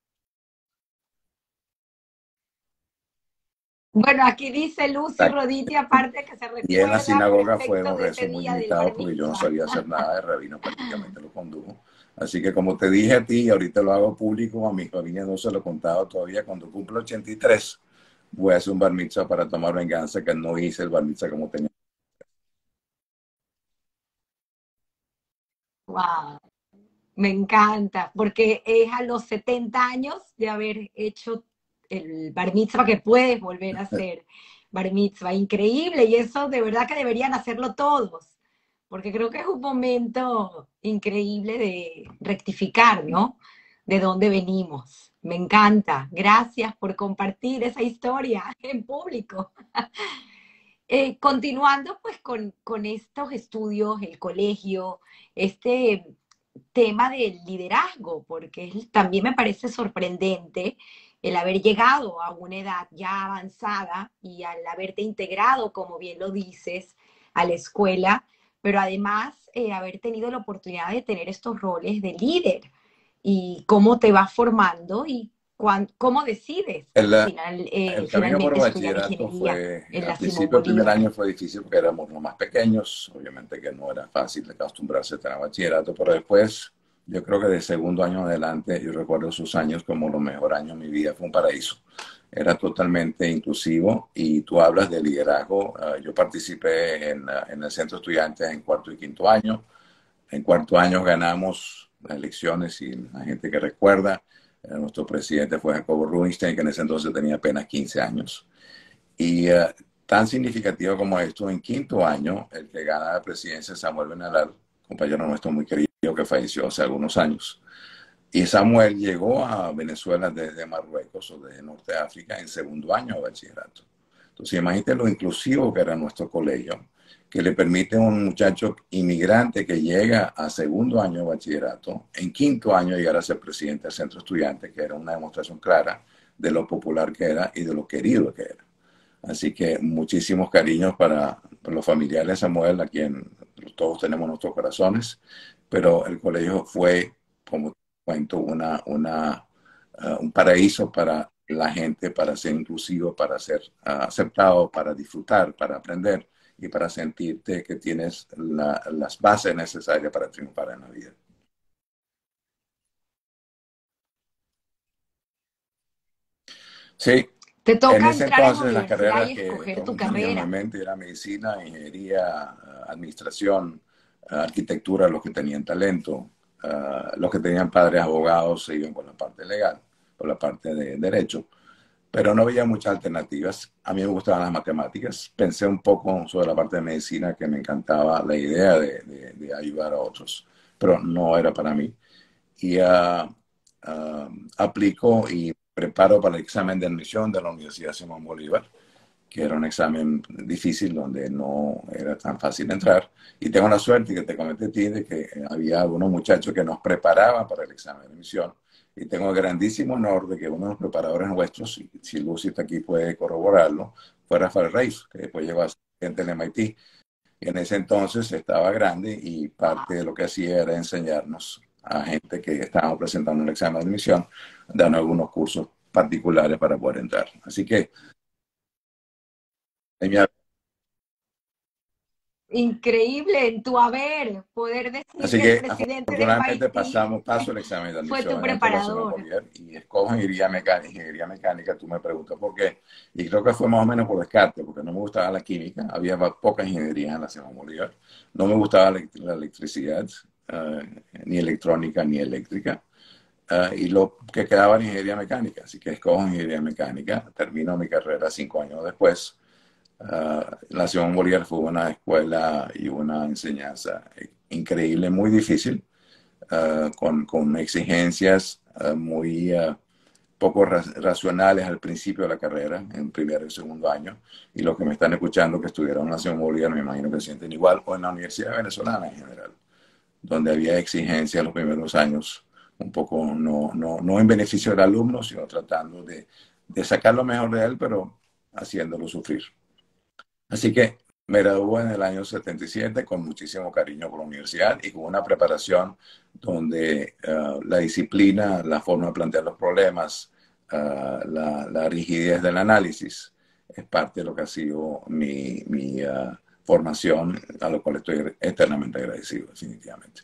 Bueno, aquí dice Lucy Roditi, aparte que se Y en la recuerda sinagoga fue perfecto un de ese rezo muy día del limitado bar porque yo no mitzvah. sabía hacer nada, de rabino prácticamente lo condujo. Así que como te dije a ti, y ahorita lo hago público, a mi familia no se lo he contado todavía, cuando cumplo 83 voy a hacer un bar mitzvah para tomar venganza, que no hice el bar mitzvah como tenía. Wow. Me encanta, porque es a los 70 años de haber hecho el bar mitzvah que puedes volver a hacer bar mitzvah. Increíble, y eso de verdad que deberían hacerlo todos, porque creo que es un momento increíble de rectificar, ¿no? De dónde venimos. Me encanta. Gracias por compartir esa historia en público. Continuando pues con estos estudios, el colegio, este tema del liderazgo, porque también me parece sorprendente el haber llegado a una edad ya avanzada y al haberte integrado, como bien lo dices, a la escuela, pero además haber tenido la oportunidad de tener estos roles de líder y cómo te vas formando y cómo decides El camino por finalmente el estudiar bachillerato ingeniería fue, en al la Simón principio, el primer Bolívar. año fue difícil porque éramos los más pequeños, obviamente que no era fácil acostumbrarse a tener bachillerato, pero después, yo creo que de segundo año en adelante, yo recuerdo esos años como los mejores años de mi vida, fue un paraíso. Era totalmente inclusivo y tú hablas de liderazgo. Yo participé en el centro de estudiantes en cuarto y quinto año. En cuarto año ganamos las elecciones y la gente que recuerda, nuestro presidente fue Jacobo Rubinstein, que en ese entonces tenía apenas 15 años. Y tan significativo como esto, en quinto año, el que gana la presidencia es Samuel Benalar, compañero nuestro muy querido que falleció hace algunos años. Y Samuel llegó a Venezuela desde Marruecos o desde Norte de África en segundo año de bachillerato. Entonces, imagínate lo inclusivo que era nuestro colegio, que le permite a un muchacho inmigrante que llega a segundo año de bachillerato, en quinto año llegar a ser presidente del centro estudiante, que era una demostración clara de lo popular que era y de lo querido que era. Así que muchísimos cariños para los familiares de Samuel, a quien todos tenemos nuestros corazones, pero el colegio fue, como te cuento, un paraíso para la gente, para ser inclusivo, para ser aceptado, para disfrutar, para aprender y para sentirte que tienes las bases necesarias para triunfar en la vida. Sí, Te en toca ese entrar en la entonces las universidad carreras y que escoger todo el tu mundo tenía en carrera. mente era medicina, ingeniería, administración, arquitectura, los que tenían talento, los que tenían padres abogados se iban por la parte legal, por la parte de derecho, pero no había muchas alternativas. A mí me gustaban las matemáticas, pensé un poco sobre la parte de medicina, que me encantaba la idea de ayudar a otros, pero no era para mí. Y aplico y preparo para el examen de admisión de la Universidad Simón Bolívar, que era un examen difícil donde no era tan fácil entrar. Y tengo la suerte que te comenté a ti de que había algunos muchachos que nos preparaban para el examen de admisión. Y tengo el grandísimo honor de que uno de los preparadores nuestros, si Lucy está aquí puede corroborarlo, fue Rafael Reis, que después llegó a ser presidente del MIT. Y en ese entonces estaba grande y parte Wow. de lo que hacía era enseñarnos a gente que estábamos presentando el examen de admisión, dando algunos cursos particulares para poder entrar. Así que, en mi Increíble en tu haber, poder decir Así que el que presidente de afortunadamente MIT paso el examen de fue tu admisión en la Simón preparador. Bolívar y escojo ingeniería mecánica. Ingeniería mecánica, tú me preguntas por qué. Y creo que fue más o menos por descarte, porque no me gustaba la química, había poca ingeniería en la Simón Bolívar. No me gustaba la electricidad, ni electrónica ni eléctrica. Y lo que quedaba era ingeniería mecánica. Así que escojo ingeniería mecánica, termino mi carrera 5 años después. La Simón Bolívar fue una escuela y una enseñanza increíble, muy difícil, con exigencias muy poco racionales al principio de la carrera, en primer y segundo año. Y los que me están escuchando que estudiaron en la Simón Bolívar, me imagino que se sienten igual, o en la Universidad Venezolana en general, donde había exigencias los primeros años, un poco no en beneficio del alumno, sino tratando de sacar lo mejor de él, pero haciéndolo sufrir. Así que me gradué en el año 77 con muchísimo cariño por la universidad y con una preparación donde la disciplina, la forma de plantear los problemas, la rigidez del análisis es parte de lo que ha sido mi formación, a lo cual estoy eternamente agradecido, definitivamente.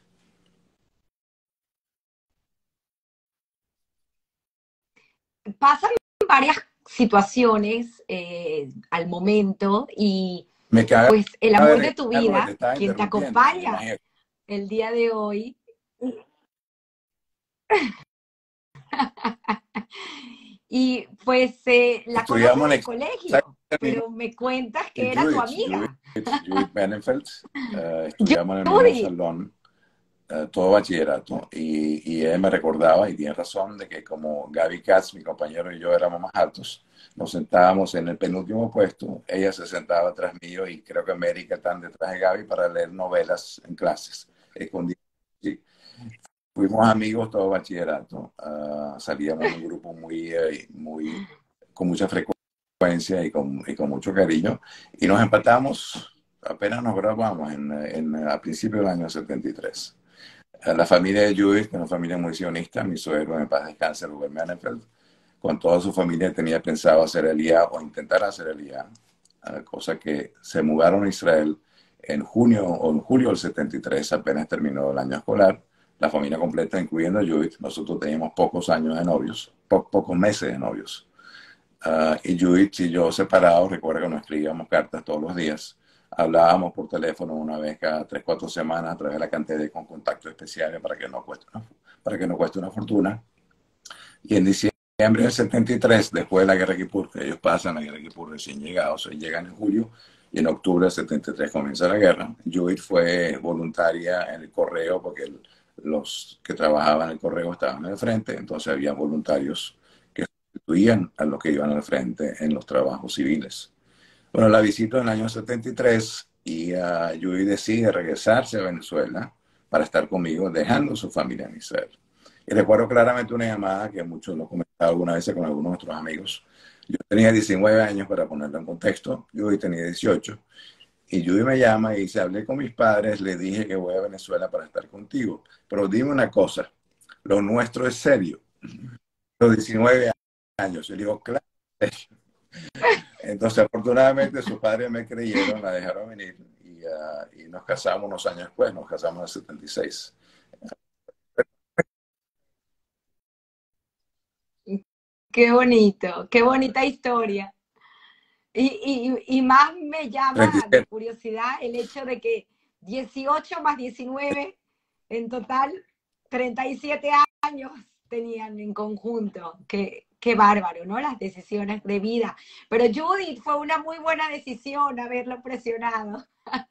Pasan varias situaciones al momento y Me caga pues el de amor de tu risa porque te vida, estaba quien te interrumpiendo. acompaña Imagínate. el día de hoy, Y pues la conoces Estudiamos en del colegio, exactamente el mismo, pero me cuentas que en era tu Judith, amiga. Judith Benefeld. Estudiamos en el mismo Judy, salón, todo bachillerato, y él me recordaba, y tiene razón, de que como Gaby Katz, mi compañero, y yo éramos más altos, nos sentábamos en el penúltimo puesto, ella se sentaba atrás mío, y creo que América están detrás de Gaby para leer novelas en clases, escondidas. Sí. Fuimos amigos todo bachillerato. Salíamos en un grupo con mucha frecuencia y con mucho cariño. Y nos empatamos, apenas nos graduamos a principios del año 73. La familia de Judith, que es una familia muy sionista, mi suegro en paz descanse, Rubén Menefeld, con toda su familia tenía pensado hacer el IA o intentar hacer el IA, cosa que se mudaron a Israel en junio o en julio del 73, apenas terminó el año escolar, la familia completa, incluyendo a Judith. Nosotros teníamos pocos años de novios, pocos meses de novios. Y Judith y yo separados, recuerdo que nos escribíamos cartas todos los días. Hablábamos por teléfono una vez cada 3, 4 semanas a través de la cantidad con contacto especial para que no cueste una fortuna. Y en diciembre del 73, después de la guerra de Kipur, que ellos pasan la guerra de Kipur recién llegados, llegan en julio, y en octubre del 73 comienza la guerra. Judith fue voluntaria en el correo porque los que trabajaban en el correo estaban en el frente, entonces había voluntarios que sustituían a los que iban al frente en los trabajos civiles. Bueno, la visito en el año 73 y Judith decide regresarse a Venezuela para estar conmigo, dejando su familia en Israel. Y recuerdo claramente una llamada que muchos lo comentado alguna vez con algunos de nuestros amigos. Yo tenía 19 años, para ponerlo en contexto, Judy tenía 18, y Judy me llama y dice, hablé con mis padres, le dije que voy a Venezuela para estar contigo, pero dime una cosa, lo nuestro es serio. Los 19 años, yo le digo, claro. Entonces, afortunadamente, sus padres me creyeron, la dejaron venir y nos casamos unos años después, nos casamos en el 76. qué bonito, qué bonita historia. Y más me llama de 37. curiosidad el hecho de que 18 más 19, en total 37 años tenían en conjunto. Qué bárbaro, ¿no? Las decisiones de vida. Pero Judith, fue una muy buena decisión haberlo presionado.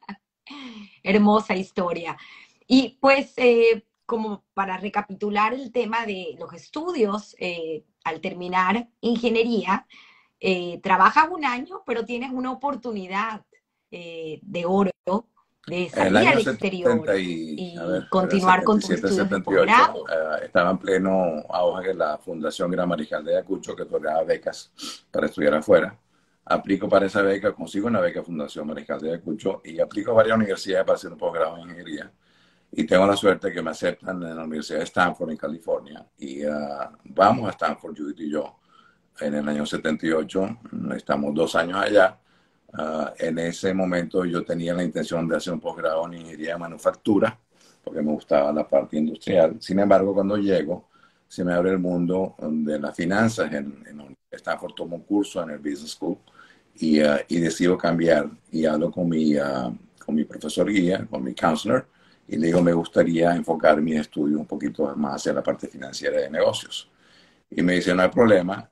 Hermosa historia. Y pues, como para recapitular el tema de los estudios, al terminar ingeniería, trabajas un año, pero tienes una oportunidad de oro de En el salir año al 70 exterior y, a y ver, era continuar con tus 77, estudios de 78, posgrado. estaba en pleno auge de la Fundación Gran Mariscal de Ayacucho, que otorgaba becas para estudiar afuera. Aplico para esa beca, consigo una beca Fundación Mariscal de Ayacucho y aplico a varias universidades para hacer un posgrado en ingeniería. Y tengo la suerte que me aceptan en la Universidad de Stanford, en California. Y vamos a Stanford, Judith y yo, en el año 78. Estamos 2 años allá. En ese momento yo tenía la intención de hacer un posgrado en ingeniería de manufactura, porque me gustaba la parte industrial. Sin embargo, cuando llego, se me abre el mundo de las finanzas. En Stanford tomo un curso en el Business School y decido cambiar. Y hablo con mi profesor guía, con mi counselor, y le digo, me gustaría enfocar mis estudios un poquito más hacia la parte financiera de negocios. Y me dice, no hay problema,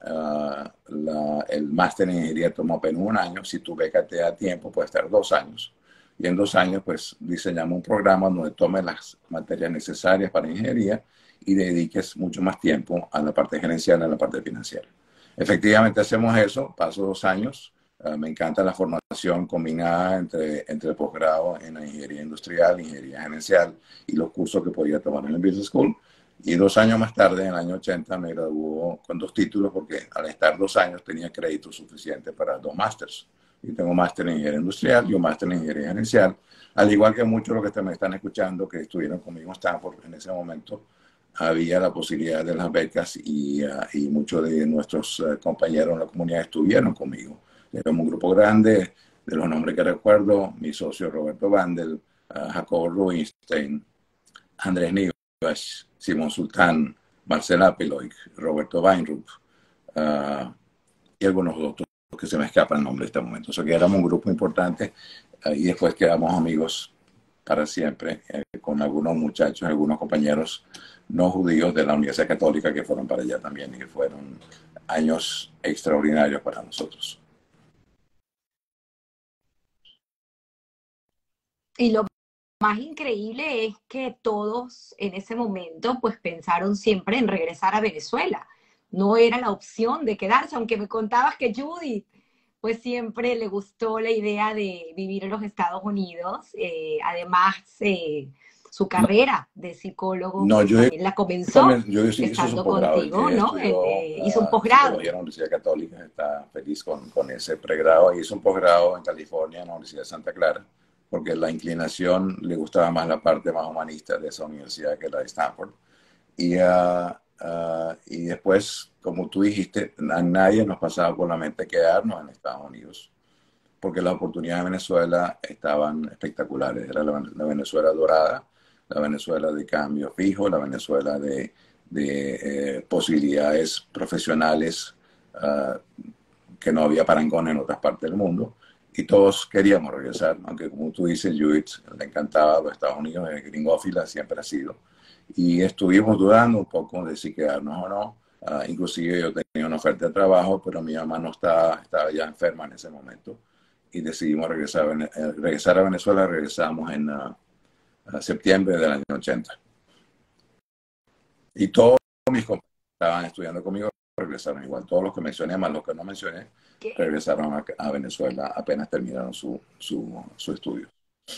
el máster en ingeniería toma apenas un año, si tu beca te da tiempo puede estar 2 años. Y en 2 años pues diseñamos un programa donde tomes las materias necesarias para ingeniería y dediques mucho más tiempo a la parte gerencial, a la parte financiera. Efectivamente hacemos eso, paso 2 años, me encanta la formación combinada entre el posgrado en la ingeniería industrial, ingeniería gerencial y los cursos que podía tomar en el Business School. Y 2 años más tarde, en el año 80, me graduó con 2 títulos porque al estar 2 años tenía crédito suficiente para 2 másters. Y tengo máster en ingeniería industrial y un máster en ingeniería gerencial. Al igual que muchos de los que me están escuchando que estuvieron conmigo en Stanford en ese momento, había la posibilidad de las becas y muchos de nuestros compañeros en la comunidad estuvieron conmigo. Éramos un grupo grande, de los nombres que recuerdo, mi socio Roberto Vandel, Jacobo Rubinstein, Andrés Nivas, Simón Sultán, Marcela Peloy, Roberto Weinrup y algunos otros que se me escapan el nombre en este momento. O sea que éramos un grupo importante y después quedamos amigos para siempre con algunos muchachos, algunos compañeros no judíos de la Universidad Católica que fueron para allá también y que fueron años extraordinarios para nosotros. Y lo más increíble es que todos en ese momento pues pensaron siempre en regresar a Venezuela. No era la opción de quedarse, aunque me contabas que Judy pues siempre le gustó la idea de vivir en los Estados Unidos. Además, su No, carrera de psicólogo no, pues también la comenzó yo hice su estando posgrado. contigo, Ella ¿no? estudió Hizo un psicología posgrado. en la Universidad Católica, está feliz con ese pregrado. Hizo un posgrado en California, en la Universidad de Santa Clara, porque la inclinación le gustaba más la parte más humanista de esa universidad que la de Stanford. Y después, como tú dijiste, a nadie nos pasaba por la mente quedarnos en Estados Unidos, porque las oportunidades en Venezuela estaban espectaculares. Era la Venezuela dorada, la Venezuela de cambio fijo, la Venezuela de posibilidades profesionales que no había parangón en otras partes del mundo. Y todos queríamos regresar, aunque como tú dices, Judith le encantaba los Estados Unidos, gringófila siempre ha sido. Y estuvimos dudando un poco de si quedarnos o no. Inclusive yo tenía una oferta de trabajo, pero mi mamá no estaba ya enferma en ese momento y decidimos regresar a Venezuela. Regresamos en septiembre del año 80. Y todos mis compañeros que estaban estudiando conmigo regresaron igual. Todos los que mencioné, más los que no mencioné, Que regresaron a Venezuela apenas terminaron su estudio.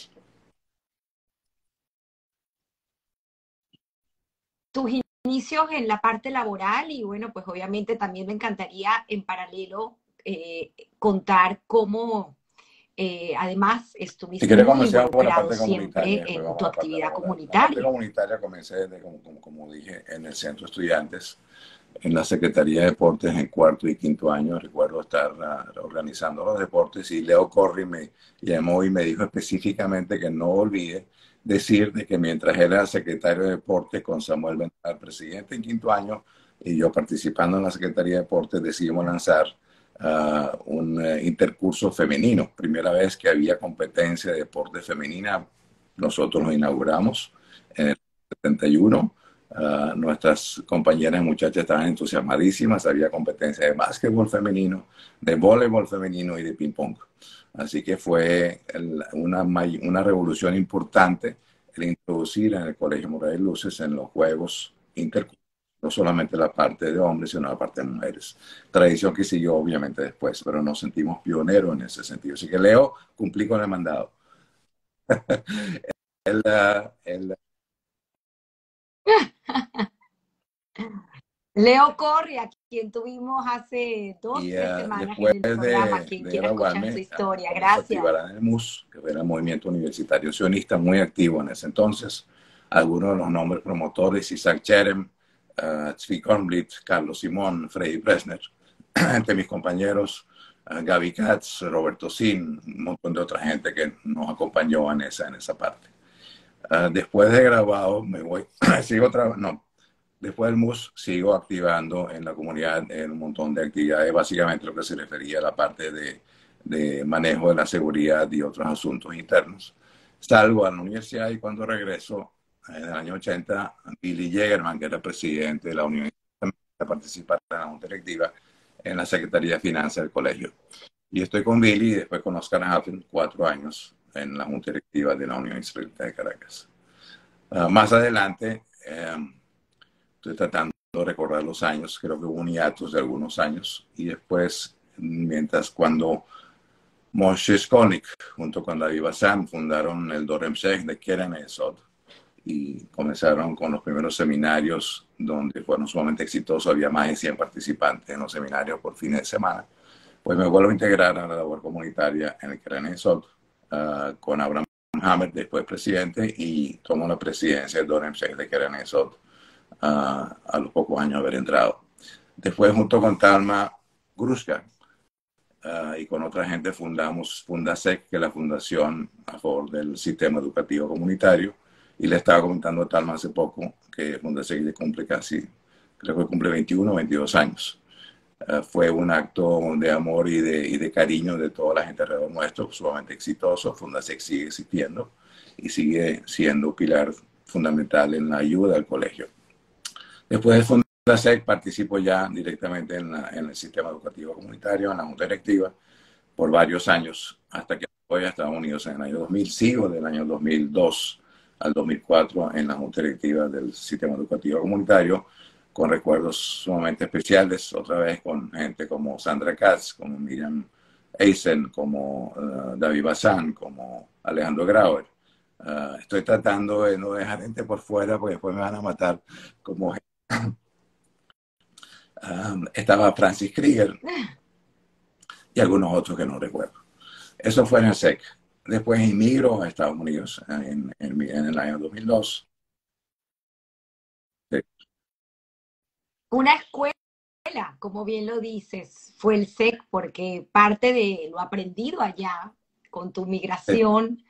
tus inicios en la parte laboral y bueno, pues obviamente también me encantaría en paralelo contar cómo además Si estuviste quieres, muy comencemos por la involucrado parte comunitaria y siempre después en vamos tu a la parte actividad laboral. La parte comunitaria. comunitaria comencé desde, como dije, en el Centro de Estudiantes, en la Secretaría de Deportes en cuarto y quinto año. Recuerdo estar organizando los deportes y Leo Corri me llamó y me dijo específicamente que no olvide decir de que mientras él era secretario de Deportes con Samuel Bernal, presidente en quinto año, y yo participando en la Secretaría de Deportes, decidimos lanzar un intercurso femenino. Primera vez que había competencia de deporte femenina, nosotros lo inauguramos en el 71. Nuestras compañeras y muchachas estaban entusiasmadísimas. Había competencia de básquetbol femenino, de voleibol femenino y de ping pong. Así que fue una revolución importante el introducir en el Colegio Moraes Luces en los Juegos Interculturales no solamente la parte de hombres, sino la parte de mujeres. Tradición que siguió obviamente después, pero nos sentimos pioneros en ese sentido. Así que Leo, cumplí con el mandado. el, el, Leo Corri, a quien tuvimos hace dos, y tres semanas en después el programa, quien de quiera escuchar su graduarme, historia. comencé a Gracias. activar en el MUS, que era el movimiento universitario sionista muy activo en ese entonces. Algunos de los nombres promotores, Isaac Cherem, Tzvi Kornblit, Carlos Simón, Freddy Presner, entre mis compañeros, Gaby Katz, Roberto Sin, un montón de otra gente que nos acompañó en esa parte. Después de graduado, me voy, sigo trabajando, no, después del MUS sigo activando en la comunidad en un montón de actividades, básicamente lo que se refería a la parte de manejo de la seguridad y otros asuntos internos. Salgo a la universidad y cuando regreso, en el año 80, Billy Yegerman, que era presidente de la universidad, a participar en la junta directiva en la Secretaría de Finanzas del colegio. Y estoy con Billy y después con Oscar Happen, 4 años en la junta directiva de la Unión Israelita de Caracas. Más adelante, estoy tratando de recordar los años, creo que hubo un hiatus de algunos años, y después, cuando Moshe Skolnick, junto con David Bassam, fundaron el Dorem Shech de Keren Esod, y comenzaron con los primeros seminarios donde fueron sumamente exitosos, había más de 100 participantes en los seminarios por fines de semana, pues me vuelvo a integrar a la labor comunitaria en el Keren Esod, con Abraham Hammer, después presidente, y tomo la presidencia del Dorem Shech de Keren Esod a los pocos años de haber entrado. Después, junto con Talma Grushka y con otra gente, fundamos Fundasec, que es la fundación a favor del sistema educativo comunitario. Y le estaba comentando a Talma hace poco que Fundasec cumple casi, creo que cumple 21 o 22 años. Fue un acto de amor y de cariño de toda la gente alrededor nuestro, sumamente exitoso. Fundasec sigue existiendo y sigue siendo un pilar fundamental en la ayuda al colegio. Después de Fundasec participo ya directamente en el sistema educativo comunitario, en la junta directiva, por varios años, hasta que voy a Estados Unidos en el año 2000. Sigo del año 2002 al 2004 en la junta directiva del sistema educativo comunitario, con recuerdos sumamente especiales, otra vez con gente como Sandra Katz, como Miriam Eisen, como David Bazán, como Alejandro Grauer. Estoy tratando de no dejar gente por fuera porque después me van a matar, como estaba Francis Krieger y algunos otros que no recuerdo. Eso fue en el SEC. Después inmigro a Estados Unidos en el año 2002. Sí. Una escuela, como bien lo dices, fue el SEC, porque parte de lo aprendido allá con tu migración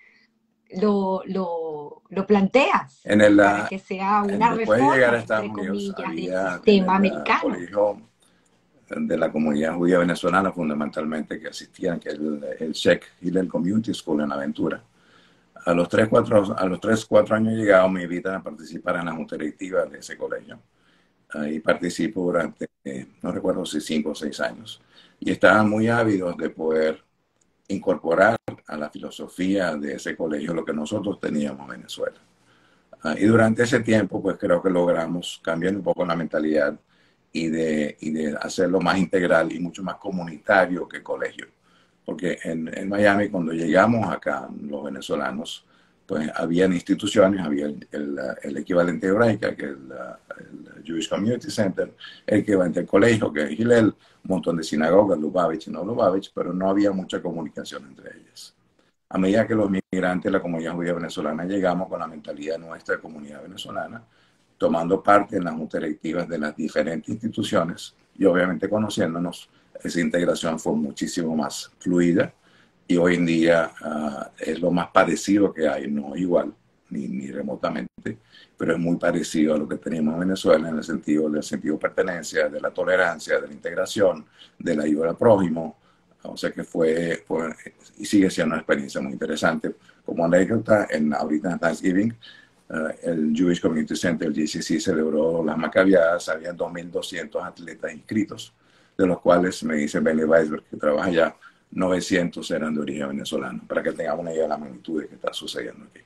lo planteas En el, para que sea una después de llegar a reforma, Estados entre Unidos, comillas, del había en sistema el americano. colegio de la comunidad judía venezolana, fundamentalmente, que asistían, que es el SEC Hillel Community School en Aventura. A los 3, 4 años llegados me invitan a participar en la junta directiva de ese colegio. Ahí participo durante, no recuerdo si 5 o 6 años. Y estaban muy ávidos de poder incorporar a la filosofía de ese colegio lo que nosotros teníamos en Venezuela. Y durante ese tiempo, pues creo que logramos cambiar un poco la mentalidad y de hacerlo más integral y mucho más comunitario que colegio. Porque en Miami, cuando llegamos acá, los venezolanos, pues habían instituciones, había el equivalente de Hebraica, que es el Jewish Community Center, el equivalente del colegio, que es Hillel, un montón de sinagogas, Lubavitch y no Lubavitch, pero no había mucha comunicación entre ellas. A medida que los migrantes, la comunidad judía venezolana, llegamos con la mentalidad nuestra de comunidad venezolana, tomando parte en las juntas directivas de las diferentes instituciones y obviamente conociéndonos, esa integración fue muchísimo más fluida y hoy en día es lo más parecido que hay, no igual, ni remotamente, pero es muy parecido a lo que teníamos en Venezuela en el sentido del sentido de pertenencia, de la tolerancia, de la integración, de la ayuda al prójimo. O sea que fue y sigue siendo una experiencia muy interesante. Como anécdota, ahorita en Thanksgiving, el Jewish Community Center, el GCC, celebró las Macabiadas. Había 2.200 atletas inscritos, de los cuales, me dice Benny Weisberg, que trabaja allá, 900 eran de origen venezolano, para que tengamos una idea de la magnitud de que está sucediendo aquí.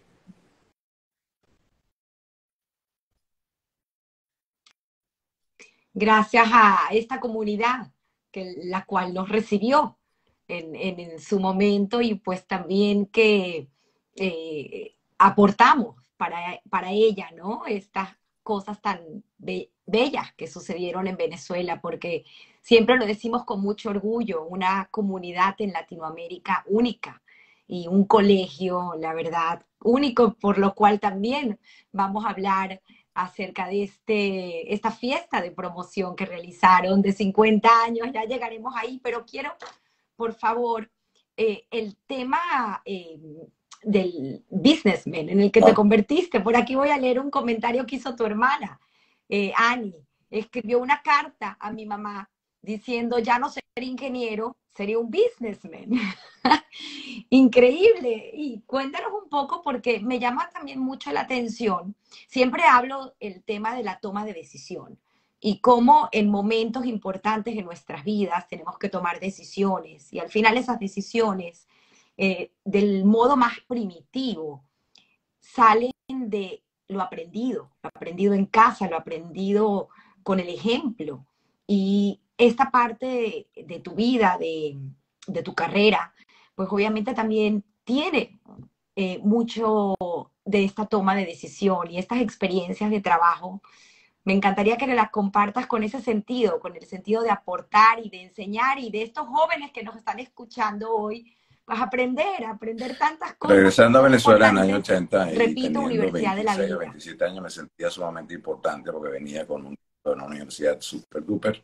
Gracias a esta comunidad, la cual nos recibió en su momento, y pues también que aportamos para ella, ¿no? Estas cosas tan bellas que sucedieron en Venezuela, porque siempre lo decimos con mucho orgullo, una comunidad en Latinoamérica única y un colegio, la verdad, único, por lo cual también vamos a hablar acerca de esta fiesta de promoción que realizaron de 50 años. Ya llegaremos ahí, pero quiero, por favor, el tema del businessman en el que te convertiste. Por aquí voy a leer un comentario que hizo tu hermana, Annie. Escribió una carta a mi mamá diciendo: ya no ser ingeniero, sería un businessman. Increíble. Y cuéntanos un poco, porque me llama también mucho la atención. Siempre hablo el tema de la toma de decisión y cómo en momentos importantes de nuestras vidas tenemos que tomar decisiones, y al final esas decisiones, del modo más primitivo, salen de lo aprendido en casa, lo aprendido con el ejemplo. Y esta parte de tu vida, de tu carrera, pues obviamente también tiene mucho de esta toma de decisión y estas experiencias de trabajo. Me encantaría que las compartas con ese sentido, con el sentido de aportar y de enseñar, y de estos jóvenes que nos están escuchando hoy, pues aprender tantas cosas que Regresando a son Venezuela en el año importantes. 80 y Repito, teniendo Universidad de la 26 o Vida. 27 años, me sentía sumamente importante porque venía con una universidad súper duper.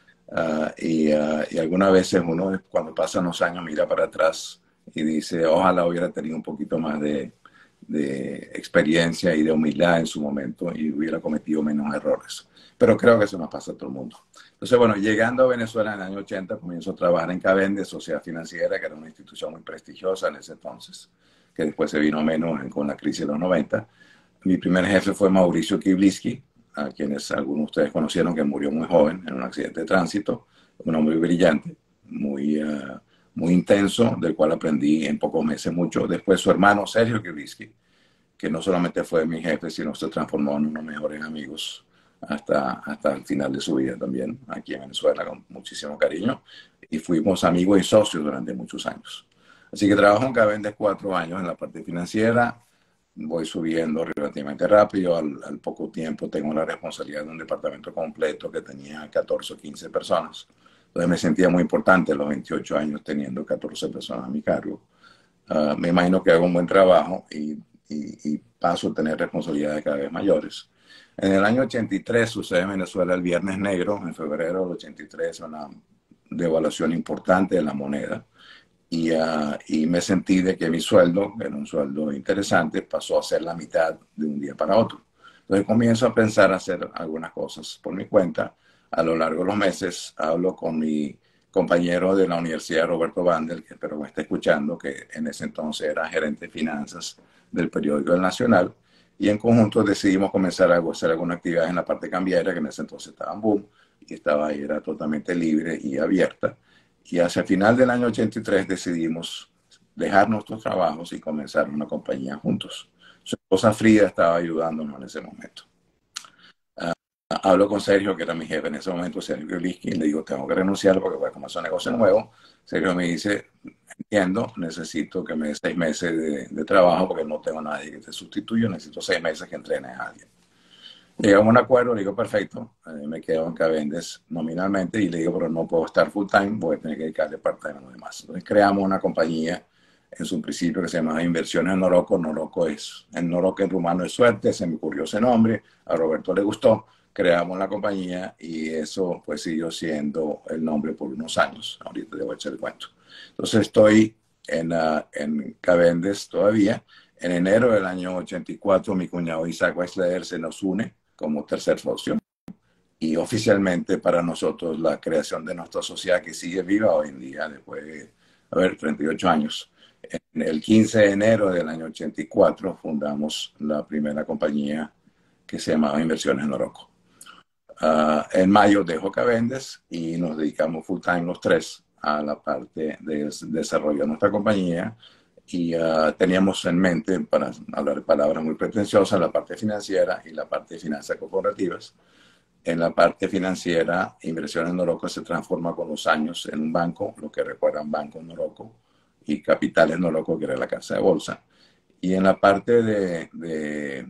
Y algunas veces uno, cuando pasan los años, mira para atrás y dice: ojalá hubiera tenido un poquito más de experiencia y de humildad en su momento y hubiera cometido menos errores. Pero creo que eso nos pasa a todo el mundo. Entonces, bueno, llegando a Venezuela en el año 80, comienzo a trabajar en Cavendish, Sociedad Financiera, que era una institución muy prestigiosa en ese entonces, que después se vino menos con la crisis de los 90. Mi primer jefe fue Mauricio Kibliski, a quienes algunos de ustedes conocieron, que murió muy joven en un accidente de tránsito, un hombre brillante, muy intenso, del cual aprendí en pocos meses mucho. Después su hermano Sergio Kibisky, que no solamente fue mi jefe, sino se transformó en uno de mis mejores amigos hasta el final de su vida también, aquí en Venezuela, con muchísimo cariño. Y fuimos amigos y socios durante muchos años. Así que trabajo en Cavendish 4 años en la parte financiera. Voy subiendo relativamente rápido. Al poco tiempo tengo la responsabilidad de un departamento completo que tenía 14 o 15 personas. Entonces me sentía muy importante a los 28 años teniendo 14 personas a mi cargo. Me imagino que hago un buen trabajo y paso a tener responsabilidades cada vez mayores. En el año 83 sucede en Venezuela el Viernes Negro. En febrero del 83, una devaluación importante de la moneda. Y me sentí de que mi sueldo, que era un sueldo interesante, pasó a ser la mitad de un día para otro. Entonces comienzo a pensar hacer algunas cosas por mi cuenta. A lo largo de los meses hablo con mi compañero de la universidad, Roberto Vandel, que espero me esté escuchando, que en ese entonces era gerente de finanzas del periódico El Nacional, y en conjunto decidimos comenzar a hacer alguna actividad en la parte cambiaria, que en ese entonces estaba en boom, y estaba ahí, era totalmente libre y abierta. Y hacia el final del año 83 decidimos dejar nuestros trabajos y comenzar una compañía juntos. Su esposa Frida estaba ayudándonos en ese momento. Hablo con Sergio, que era mi jefe en ese momento, Sergio Kibisky, y le digo, tengo que renunciar porque voy a comenzar un negocio nuevo. Sergio me dice, entiendo, necesito que me des 6 meses de trabajo porque no tengo a nadie que te sustituya, necesito 6 meses que entrenes a alguien. Llegamos a un acuerdo, le digo, perfecto, me quedo en Cavendish nominalmente y le digo, pero no puedo estar full time, voy a tener que dedicarle part-time a los demás. Entonces creamos una compañía en su principio que se llama Inversiones Noroco. Noroco en rumano es suerte, se me ocurrió ese nombre, a Roberto le gustó, creamos la compañía y eso pues siguió siendo el nombre por unos años. Ahorita debo echar el cuento. Entonces estoy en Cavendish todavía. En enero del año 84 mi cuñado Isaac Weissleder se nos une como tercer socio y oficialmente para nosotros la creación de nuestra sociedad, que sigue viva hoy en día después de 38 años. En el 15 de enero del año 84 fundamos la primera compañía que se llamaba Inversiones Noroco. En mayo dejó Cavendish y nos dedicamos full time los tres a la parte de desarrollo de nuestra compañía. Y teníamos en mente, para hablar de palabras muy pretenciosas, la parte financiera y la parte de finanzas corporativas. En la parte financiera, Inversiones Noroco se transforma con los años en un banco, lo que recuerdan Banco Noroco, y Capitales Noroco, que era la casa de bolsa. Y en la parte de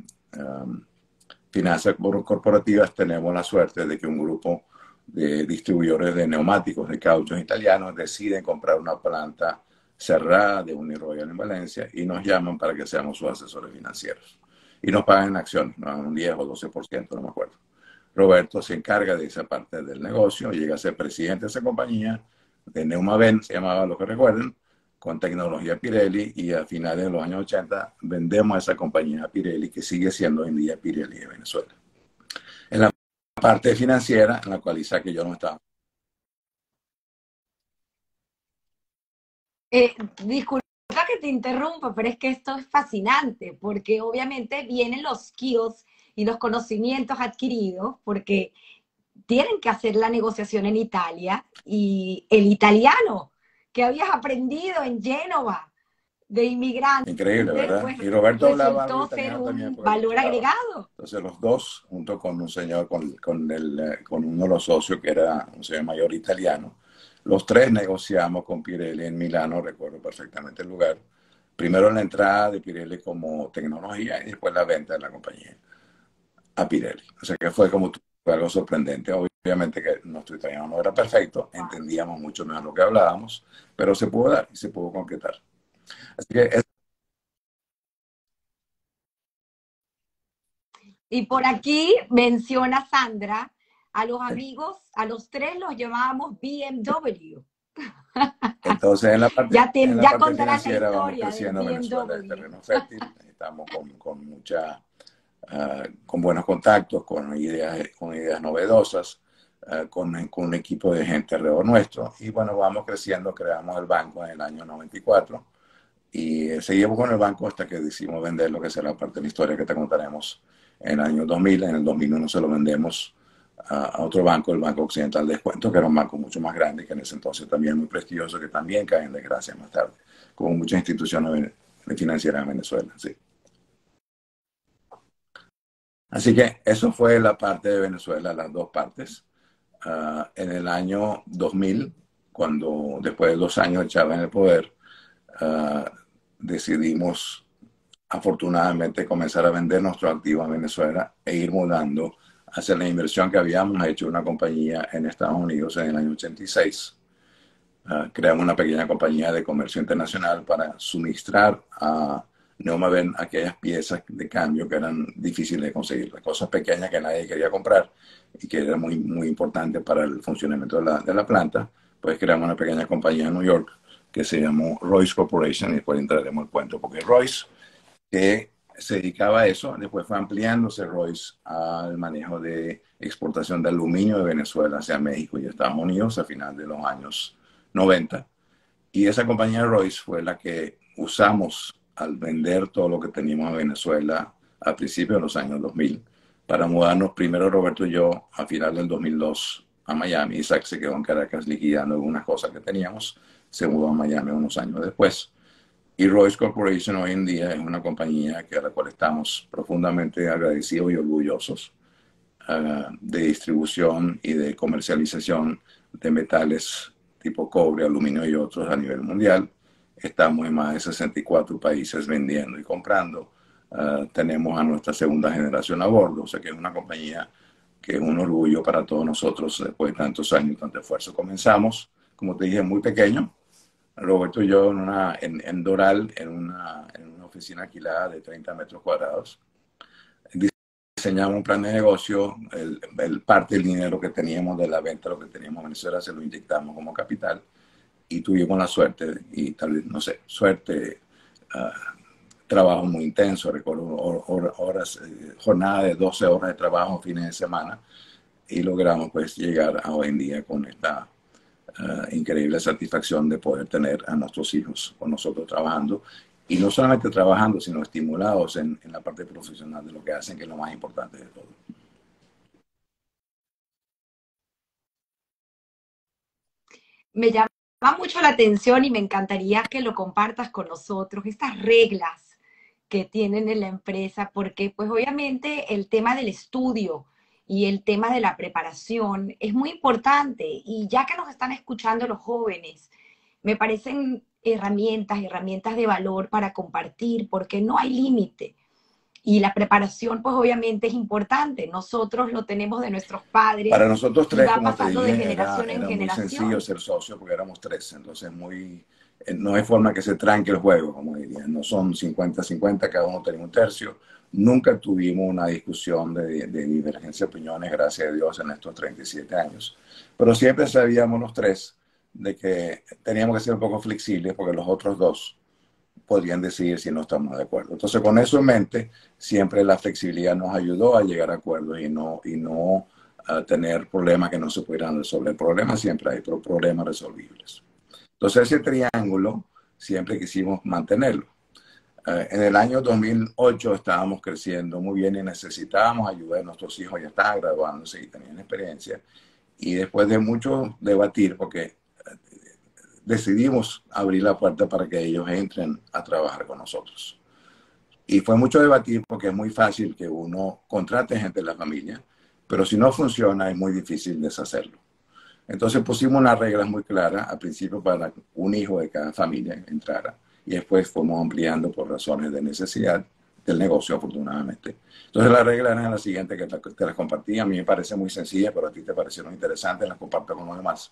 finanzas corporativas tenemos la suerte de que un grupo de distribuidores de neumáticos de cauchos italianos deciden comprar una planta cerrada de Uniroyal en Valencia y nos llaman para que seamos sus asesores financieros. Y nos pagan en acciones, nos dan un 10 o 12%, no me acuerdo. Roberto se encarga de esa parte del negocio, llega a ser presidente de esa compañía, de Neumaven, se llamaba, lo que recuerden, con tecnología Pirelli, y a finales de los años 80 vendemos a esa compañía a Pirelli, que sigue siendo hoy en día Pirelli de Venezuela. En la parte financiera, en la cual Isaac y yo no estábamos. Disculpa que te interrumpa, pero es que esto es fascinante, porque obviamente vienen los skills y los conocimientos adquiridos, porque tienen que hacer la negociación en Italia, y el italiano que habías aprendido en Génova de inmigrante, Increíble, ¿verdad? pues Y Roberto hablaba resultó ser italiano también un porque lo valor escuchaba. agregado. Entonces los dos, junto con un señor, con uno de los socios que era un señor mayor italiano, los tres negociamos con Pirelli en Milano, recuerdo perfectamente el lugar. Primero la entrada de Pirelli como tecnología y después la venta de la compañía a Pirelli. O sea que fue algo sorprendente. Obviamente que nuestro italiano no era perfecto, entendíamos mucho mejor lo que hablábamos, pero se pudo dar y se pudo concretar. Así que Y por aquí menciona Sandra, a los amigos, a los tres los llamábamos BMW. entonces, en la Ya parte contarás la financiera vamos historia del creciendo en Venezuela, el BMW. terreno fértil, estamos con buenos contactos, con ideas novedosas, con un equipo de gente alrededor nuestro, y bueno, vamos creciendo, creamos el banco en el año 94, y seguimos con el banco hasta que decidimos vender, lo que será parte de la historia que te contaremos en el año 2000. En el 2001 se lo vendemos a otro banco, el Banco Occidental de Descuento, que era un banco mucho más grande, que en ese entonces también muy prestigioso, que también cae en desgracia más tarde, como muchas instituciones financieras en Venezuela. Sí. Así que eso fue la parte de Venezuela, las dos partes. En el año 2000, cuando después de 2 años de Chávez en el poder, uh, decidimos afortunadamente comenzar a vender nuestro activo en Venezuela e ir mudando hacia la inversión que habíamos hecho en una compañía en Estados Unidos en el año 86. Creamos una pequeña compañía de comercio internacional para suministrar a Neumaven aquellas piezas de cambio que eran difíciles de conseguir, las cosas pequeñas que nadie quería comprar y que eran muy, muy importantes para el funcionamiento de la planta. Pues creamos una pequeña compañía en New York que se llamó Royce Corporation, y después entraremos al cuento, porque Royce, que se dedicaba a eso, después fue ampliándose Royce al manejo de exportación de aluminio de Venezuela hacia México y Estados Unidos a final de los años 90. Y esa compañía Royce fue la que usamos al vender todo lo que teníamos en Venezuela a principios de los años 2000 para mudarnos primero Roberto y yo a final del 2002 a Miami. Isaac se quedó en Caracas liquidando algunas cosas que teníamos, se mudó a Miami unos años después. Y Royce Corporation hoy en día es una compañía a la cual estamos profundamente agradecidos y orgullosos, de distribución y de comercialización de metales tipo cobre, aluminio y otros a nivel mundial. Estamos en más de 64 países vendiendo y comprando. Tenemos a nuestra segunda generación a bordo, o sea que es una compañía que es un orgullo para todos nosotros después de tantos años, tanto esfuerzo. Comenzamos, como te dije, muy pequeño. Roberto y yo en Doral, en una oficina alquilada de 30 metros cuadrados. Diseñamos un plan de negocio, parte del dinero que teníamos de la venta, lo que teníamos en Venezuela, se lo inyectamos como capital y tuvimos la suerte, y tal vez, no sé, suerte, trabajo muy intenso, recuerdo horas, jornada de 12 horas de trabajo fines de semana, y logramos pues llegar a hoy en día con esta increíble satisfacción de poder tener a nuestros hijos con nosotros trabajando, y no solamente trabajando, sino estimulados en la parte profesional de lo que hacen, que es lo más importante de todo. Me llama mucho la atención y me encantaría que lo compartas con nosotros, estas reglas que tienen en la empresa, porque pues obviamente el tema del estudio y el tema de la preparación es muy importante, y ya que nos están escuchando los jóvenes, me parecen herramientas de valor para compartir, porque no hay límite. Y la preparación, pues obviamente es importante. Nosotros lo tenemos de nuestros padres Para nosotros y tres, va como te pasando de dije, generación en era muy sencillo generación. ser socio porque éramos tres. Entonces, no hay forma que se tranque el juego, como dirían. No son 50-50, cada uno tiene un tercio. Nunca tuvimos una discusión de divergencia de opiniones, gracias a Dios, en estos 37 años. Pero siempre sabíamos los tres de que teníamos que ser un poco flexibles porque los otros dos podrían decidir si no estamos de acuerdo. Entonces, con eso en mente, siempre la flexibilidad nos ayudó a llegar a acuerdos y no a tener problemas que no se pudieran resolver. Problemas siempre hay, pero problemas resolvibles. Entonces, ese triángulo siempre quisimos mantenerlo. En el año 2008 estábamos creciendo muy bien y necesitábamos ayuda de nuestros hijos, ya estaban graduándose y tenían experiencia. Y después de mucho debatir, porque decidimos abrir la puerta para que ellos entren a trabajar con nosotros. Y fue mucho debatir porque es muy fácil que uno contrate gente de la familia, pero si no funciona es muy difícil deshacerlo. Entonces pusimos unas reglas muy claras al principio para que un hijo de cada familia entrara, y después fuimos ampliando por razones de necesidad del negocio, afortunadamente. Entonces las reglas eran las siguientes, que te las compartí. A mí me parece muy sencilla, pero a ti te parecieron interesantes, las comparto con los demás.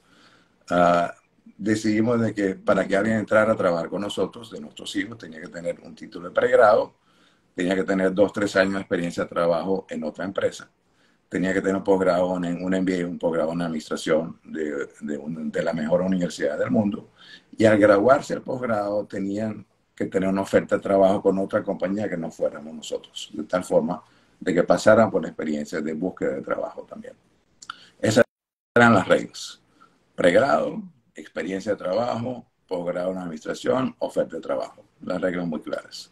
Decidimos de que para que alguien entrara a trabajar con nosotros, de nuestros hijos, tenía que tener un título de pregrado, tenía que tener 2-3 años de experiencia de trabajo en otra empresa, tenía que tener un posgrado en un MBA, un posgrado en administración de la mejor universidad del mundo, y al graduarse el posgrado tenían que tener una oferta de trabajo con otra compañía que no fuéramos nosotros, de tal forma de que pasaran por la experiencia de búsqueda de trabajo también. Esas eran las reglas: pregrado, experiencia de trabajo, posgrado en administración, oferta de trabajo. Las reglas muy claras.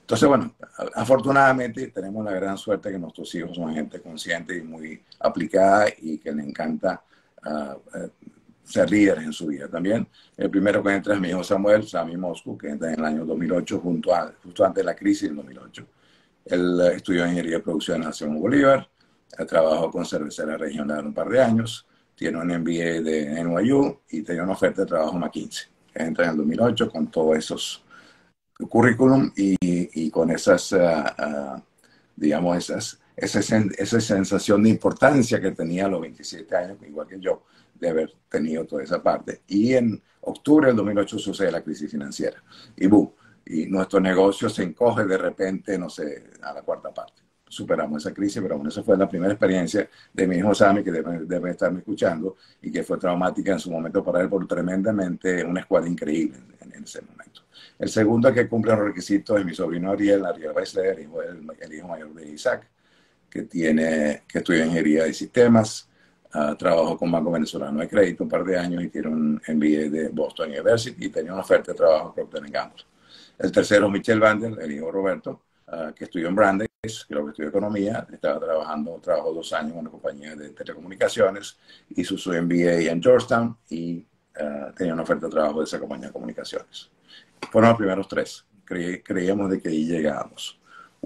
Entonces, bueno, afortunadamente tenemos la gran suerte que nuestros hijos son gente consciente y muy aplicada y que le encanta ser líderes en su vida también. El primero que entra es mi hijo Samuel, Sami Moscu, que entra en el año 2008, justo antes de la crisis del 2008. Él estudió ingeniería de producción en Simón Bolívar, trabajó con cervecera regional un par de años, tiene un MBA de NYU y tenía una oferta de trabajo en McKinsey. Entra en el 2008 con todos esos currículum y con esas, digamos, esa sensación de importancia que tenía a los 27 años, igual que yo, de haber tenido toda esa parte. Y en octubre del 2008 sucede la crisis financiera. Y boom, y nuestro negocio se encoge de repente, no sé, a la cuarta parte. Superamos esa crisis, pero bueno, esa fue la primera experiencia de mi hijo Sammy, que debe estarme escuchando, y que fue traumática en su momento para él, por tremendamente una escuela increíble en ese momento. El segundo que cumple los requisitos es mi sobrino Ariel Weissler, el hijo mayor de Isaac, que estudia ingeniería de sistemas, trabajó con Banco Venezolano de Crédito un par de años y tiene un MBA de Boston University y tenía una oferta de trabajo en Procter & Gamble. El tercero es Michel Vandel, el hijo Roberto, que estudió en Brandeis, creo que estudió economía, trabajó 2 años en una compañía de telecomunicaciones, hizo su MBA en Georgetown y tenía una oferta de trabajo de esa compañía de comunicaciones. Fueron los primeros 3. Creíamos de que ahí llegábamos.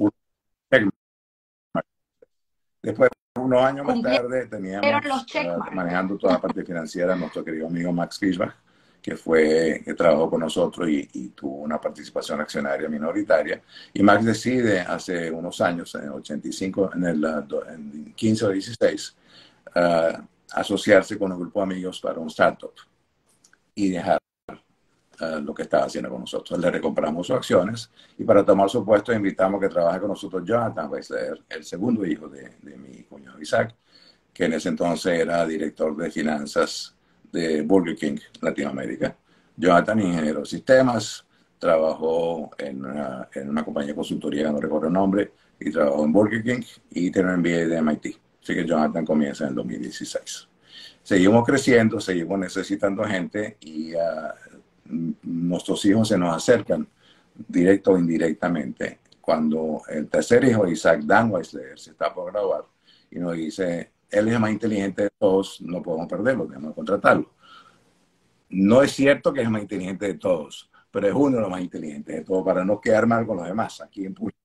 Después, unos años más tarde, teníamos manejando toda la parte financiera nuestro querido amigo Max Fischbach, que trabajó con nosotros y tuvo una participación accionaria minoritaria. Y Max decide hace unos años, en el 85, en 15 o 16, asociarse con un grupo de amigos para un startup y dejar lo que estaba haciendo con nosotros. Le recompramos sus acciones y para tomar su puesto invitamos que trabaje con nosotros Jonathan Weissler, el segundo hijo de mi cuñado Isaac, que en ese entonces era director de finanzas de Burger King Latinoamérica. Jonathan, ingeniero de sistemas, trabajó en una compañía de consultoría que no recuerdo el nombre, y trabajó en Burger King y tiene un MBA de MIT. Así que Jonathan comienza en el 2016. Seguimos creciendo, seguimos necesitando gente y nuestros hijos se nos acercan directo o indirectamente. Cuando el tercer hijo, Isaac Dan Weissler, se está por graduar y nos dice, él es el más inteligente de todos, no podemos perderlo, tenemos que contratarlo. No es cierto que es el más inteligente de todos, pero es uno de los más inteligentes de todos para no quedar mal con los demás aquí en público.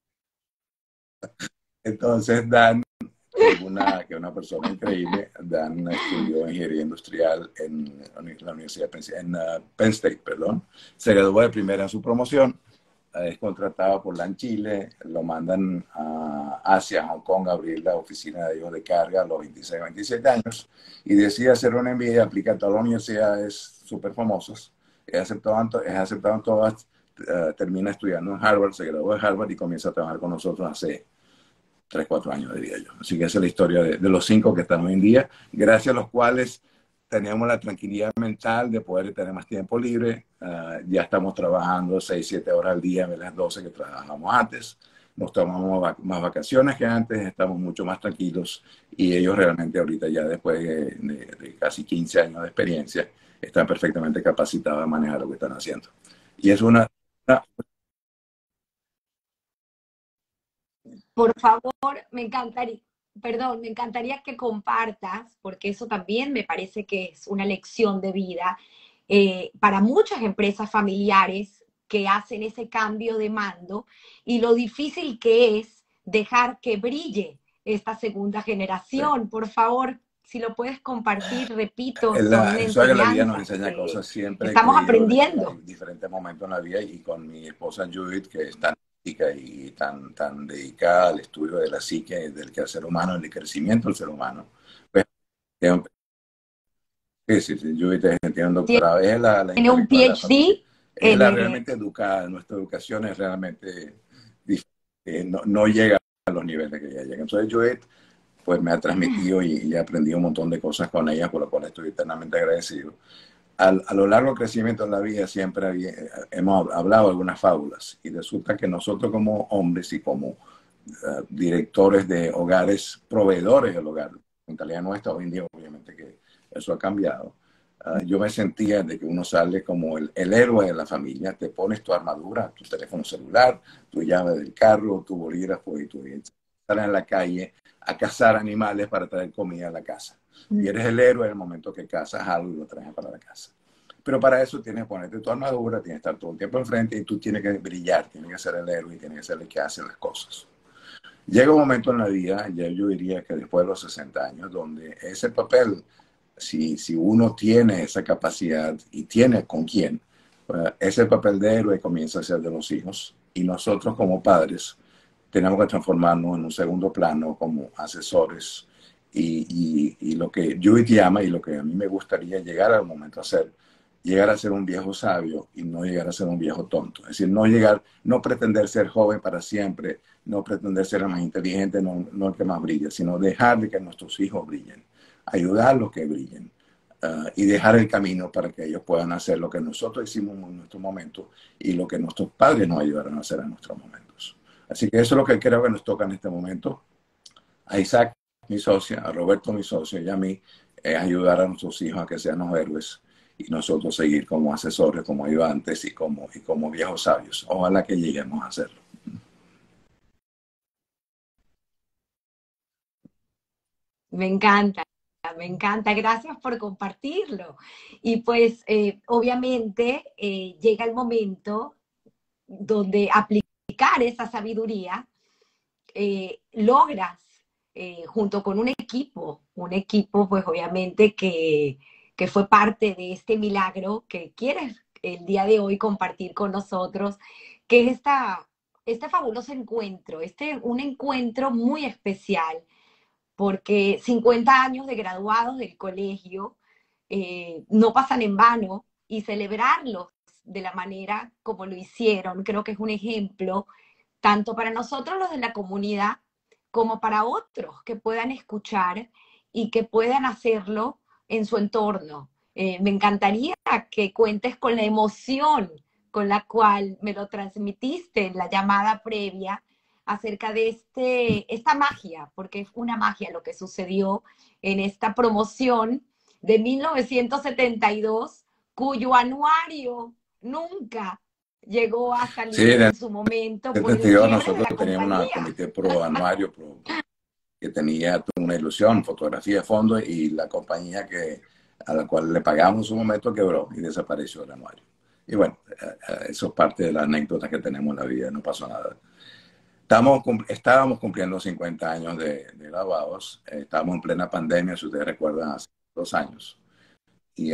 Entonces Dan, que es una persona increíble, Dan estudió ingeniería industrial en la Universidad de Penn State, se graduó de primera en su promoción, es contratado por LAN Chile, lo mandan a Asia, Hong Kong, a abrir la oficina de ellos de carga a los 26, 27 años y decide hacer un MBA, aplica a todas las universidades súper famosas, es aceptado en todas, termina estudiando en Harvard, se graduó de Harvard y comienza a trabajar con nosotros hace 3, 4 años, diría yo. Así que esa es la historia de los 5 que están hoy en día, gracias a los cuales tenemos la tranquilidad mental de poder tener más tiempo libre. Ya estamos trabajando 6, 7 horas al día en vez de las 12 que trabajábamos antes. Nos tomamos más vacaciones que antes, estamos mucho más tranquilos y ellos realmente ahorita ya después de casi 15 años de experiencia están perfectamente capacitados a manejar lo que están haciendo. Y es una Por favor, me encantaría que compartas, porque eso también me parece que es una lección de vida para muchas empresas familiares que hacen ese cambio de mando y lo difícil que es dejar que brille esta segunda generación. Por favor, si lo puedes compartir, repito, son la vida nos enseñanzas enseña cosas siempre. estamos aprendiendo. En diferentes momentos en la vida y con mi esposa Judith, que es tan y tan dedicada al estudio de la psique del ser humano, del crecimiento del ser humano. Pues, sí, Judith tiene un doctorado, es la Tiene un PhD. Es la realmente educada, nuestra educación es realmente diferente, no llega a los niveles que ella llega. Entonces Judith pues me ha transmitido y he aprendido un montón de cosas con ella, por lo cual estoy eternamente agradecido. A lo largo del crecimiento en la vida siempre hemos hablado de algunas fábulas y resulta que nosotros como hombres y como directores de hogares, proveedores del hogar, la mentalidad nuestra hoy en día obviamente que eso ha cambiado, yo me sentía de que uno sale como el héroe de la familia, te pones tu armadura, tu teléfono celular, tu llave del carro, tu bolígrafo y tu sales en la calle a cazar animales para traer comida a la casa. Y eres el héroe en el momento que cazas algo y lo traes para la casa. Pero para eso tienes que ponerte tu armadura, tienes que estar todo el tiempo enfrente y tú tienes que brillar, tienes que ser el héroe y tienes que ser el que hace las cosas. Llega un momento en la vida, ya yo diría que después de los 60 años, donde ese papel, si uno tiene esa capacidad y tiene con quién, ese papel de héroe comienza a ser de los hijos. Y nosotros como padres tenemos que transformarnos en un segundo plano como asesores. Y lo que Judith llama y lo que a mí me gustaría llegar al momento a hacer, llegar a ser un viejo sabio y no llegar a ser un viejo tonto. Es decir, no pretender ser joven para siempre, no pretender ser el más inteligente, no el que más brilla, sino dejar de que nuestros hijos brillen, ayudarlos que brillen y dejar el camino para que ellos puedan hacer lo que nosotros hicimos en nuestro momento y lo que nuestros padres nos ayudaron a hacer en nuestros momentos. Así que eso es lo que creo que nos toca en este momento. A Isaac, mi socia, a Roberto, mi socio, y a mí, es ayudar a nuestros hijos a que sean los héroes y nosotros seguir como asesores, como ayudantes y como viejos sabios. Ojalá que lleguemos a hacerlo. Me encanta, me encanta. Gracias por compartirlo. Y pues obviamente llega el momento donde aplicar esa sabiduría logras junto con un equipo pues obviamente que fue parte de este milagro que quieres el día de hoy compartir con nosotros, que es este fabuloso encuentro, un encuentro muy especial porque 50 años de graduados del colegio no pasan en vano y celebrarlos de la manera como lo hicieron, creo que es un ejemplo tanto para nosotros los de la comunidad como para otros que puedan escuchar y que puedan hacerlo en su entorno. Me encantaría que cuentes con la emoción con la cual me lo transmitiste en la llamada previa acerca de esta magia, porque es una magia lo que sucedió en esta promoción de 1972, cuyo anuario nunca llegó a Sí, salir en su momento por el quiebre de nosotros la teníamos un compañía. comité pro anuario que tenía una ilusión, fotografía de fondo y la compañía a la cual le pagamos en su momento quebró y desapareció el anuario. Y bueno, eso es parte de la anécdota que tenemos en la vida, no pasó nada. Estábamos cumpliendo 50 años de graduados, estábamos en plena pandemia, si ustedes recuerdan, hace 2 años. Y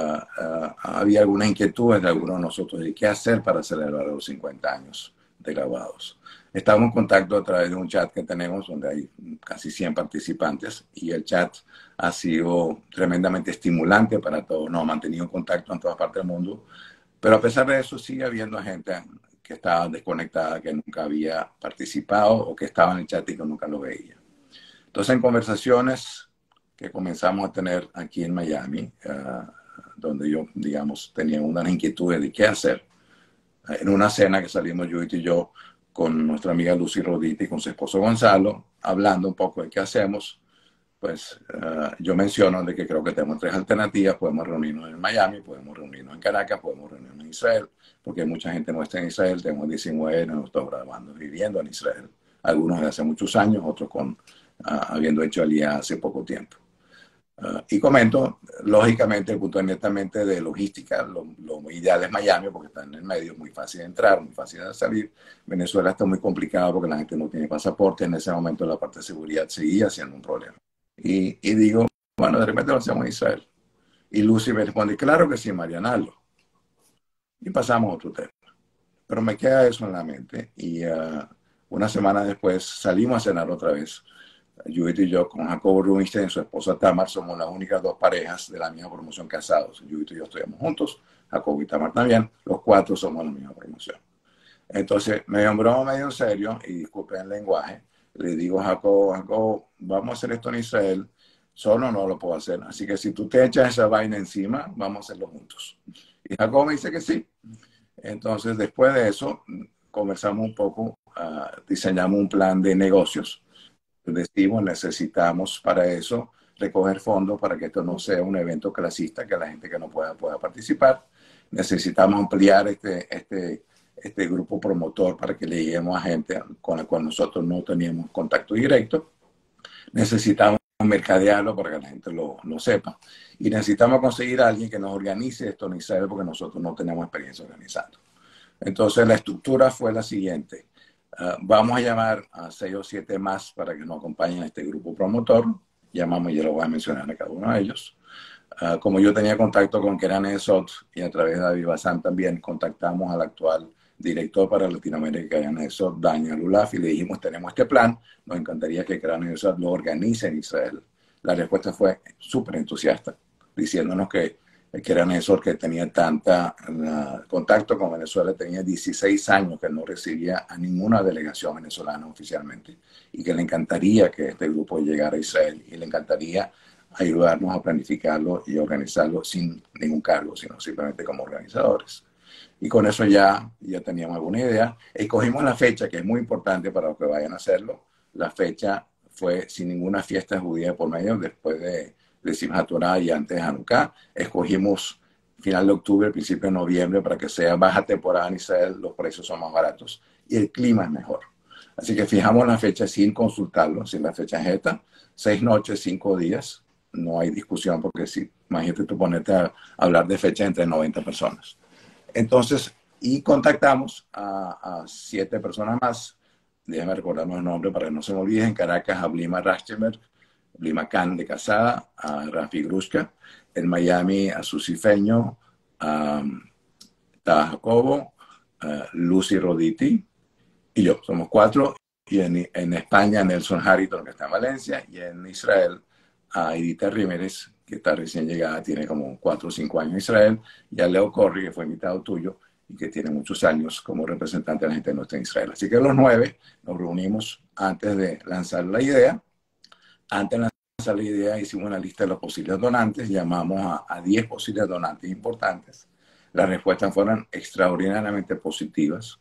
había algunas inquietudes de algunos de nosotros de qué hacer para celebrar los 50 años de graduados. Estamos en contacto a través de un chat que tenemos donde hay casi 100 participantes y el chat ha sido tremendamente estimulante para todos. Nos ha mantenido en contacto en todas partes del mundo, pero a pesar de eso sigue habiendo gente que estaba desconectada, que nunca había participado o que estaba en el chat y que nunca lo veía. Entonces, en conversaciones que comenzamos a tener aquí en Miami, donde yo, digamos, tenía unas inquietudes de qué hacer, en una cena que salimos Judith y yo con nuestra amiga Lucy Roditi y con su esposo Gonzalo, hablando un poco de qué hacemos, pues yo menciono de que creo que tenemos 3 alternativas. Podemos reunirnos en Miami, podemos reunirnos en Caracas, podemos reunirnos en Israel, porque mucha gente no está en Israel. Tenemos 19 nosotros grabando, viviendo en Israel. Algunos de hace muchos años, otros habiendo hecho alía hace poco tiempo. Y comento, lógicamente, el punto netamente de logística, lo ideal es Miami, porque está en el medio, es muy fácil de entrar, muy fácil de salir. Venezuela está muy complicado porque la gente no tiene pasaporte. En ese momento la parte de seguridad seguía siendo un problema. Y digo, bueno, de repente lo hacemos en Israel. Y Lucy me responde, claro que sí, Marianalo. Y pasamos a otro tema. Pero me queda eso en la mente. Y una semana después salimos a cenar otra vez. Judith y yo, con Jacobo Rubinstein y su esposa Tamar, somos las únicas 2 parejas de la misma promoción casados. Judith y yo estudiamos juntos, Jacobo y Tamar también. Los 4 somos la misma promoción. Entonces, me en broma medio en serio, y disculpen el lenguaje, le digo a Jacobo, vamos a hacer esto en Israel, solo no lo puedo hacer. Así que si tú te echas esa vaina encima, vamos a hacerlo juntos. Y Jacobo me dice que sí. Entonces, después de eso, conversamos un poco, diseñamos un plan de negocios. Decimos, necesitamos para eso recoger fondos para que esto no sea un evento clasista, que la gente que no pueda participar. Necesitamos ampliar este grupo promotor para que le lleguemos a gente con la cual nosotros no teníamos contacto directo. Necesitamos mercadearlo para que la gente lo sepa. Y necesitamos conseguir a alguien que nos organice esto en Israel porque nosotros no tenemos experiencia organizando. Entonces la estructura fue la siguiente. Vamos a llamar a 6 o 7 más para que nos acompañen a este grupo promotor. Llamamos y yo lo voy a mencionar a cada uno de ellos. Como yo tenía contacto con Keran Esot y a través de Aviv Hassan también contactamos al actual director para Latinoamérica, Keran Esot, Daniel Ulaf, y le dijimos, tenemos este plan, nos encantaría que Keran Esot lo organice en Israel. La respuesta fue súper entusiasta, diciéndonos que Keran Esot, que tenía contacto con Venezuela, tenía 16 años que no recibía a ninguna delegación venezolana oficialmente, y que le encantaría que este grupo llegara a Israel, y le encantaría ayudarnos a planificarlo y organizarlo sin ningún cargo, sino simplemente como organizadores. Y con eso ya teníamos alguna idea. Escogimos la fecha, que es muy importante para los que vayan a hacerlo. La fecha fue sin ninguna fiesta judía por medio, después de Simchat Torah y antes de Hanukkah. Escogimos final de octubre, principio de noviembre, para que sea baja temporada en Israel, los precios son más baratos y el clima es mejor. Así que fijamos la fecha sin consultarlo, sin la fecha es esta, 6 noches, 5 días. No hay discusión porque si, imagínate tú ponerte a hablar de fecha entre 90 personas. Entonces, y contactamos a 7 personas más. Déjame recordarnos el nombre para que no se me olvide. En Caracas a Blima Rachtenberg, Blima Khan de Casada, a Rafi Grushka. En Miami a Susi Feño, a Taba Jacobo, a Lucy Roditi y yo. Somos 4. Y en España, Nelson Harrington, que está en Valencia. Y en Israel, a Edita Rímeres, que está recién llegada, tiene como 4 o 5 años en Israel, y a Leo Corri, que fue invitado tuyo y que tiene muchos años como representante de la gente nuestra en Israel. Así que los 9 nos reunimos antes de lanzar la idea. Antes de lanzar la idea hicimos una lista de los posibles donantes, llamamos a 10 posibles donantes importantes. Las respuestas fueron extraordinariamente positivas.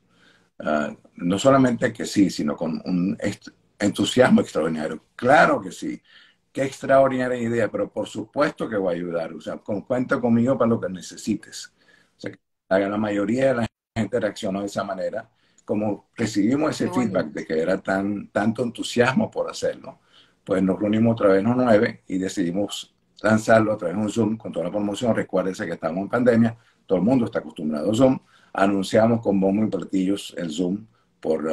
No solamente que sí, sino con un entusiasmo extraordinario. Claro que sí. Qué extraordinaria idea, pero por supuesto que voy a ayudar. O sea, cuenta conmigo para lo que necesites. O sea, la mayoría de la gente reaccionó de esa manera. Como recibimos ese feedback de que era tanto entusiasmo por hacerlo, pues nos reunimos otra vez los 9 y decidimos lanzarlo a través de un Zoom con toda la promoción. Recuérdense que estamos en pandemia, todo el mundo está acostumbrado a Zoom. Anunciamos con bombo y platillos el Zoom por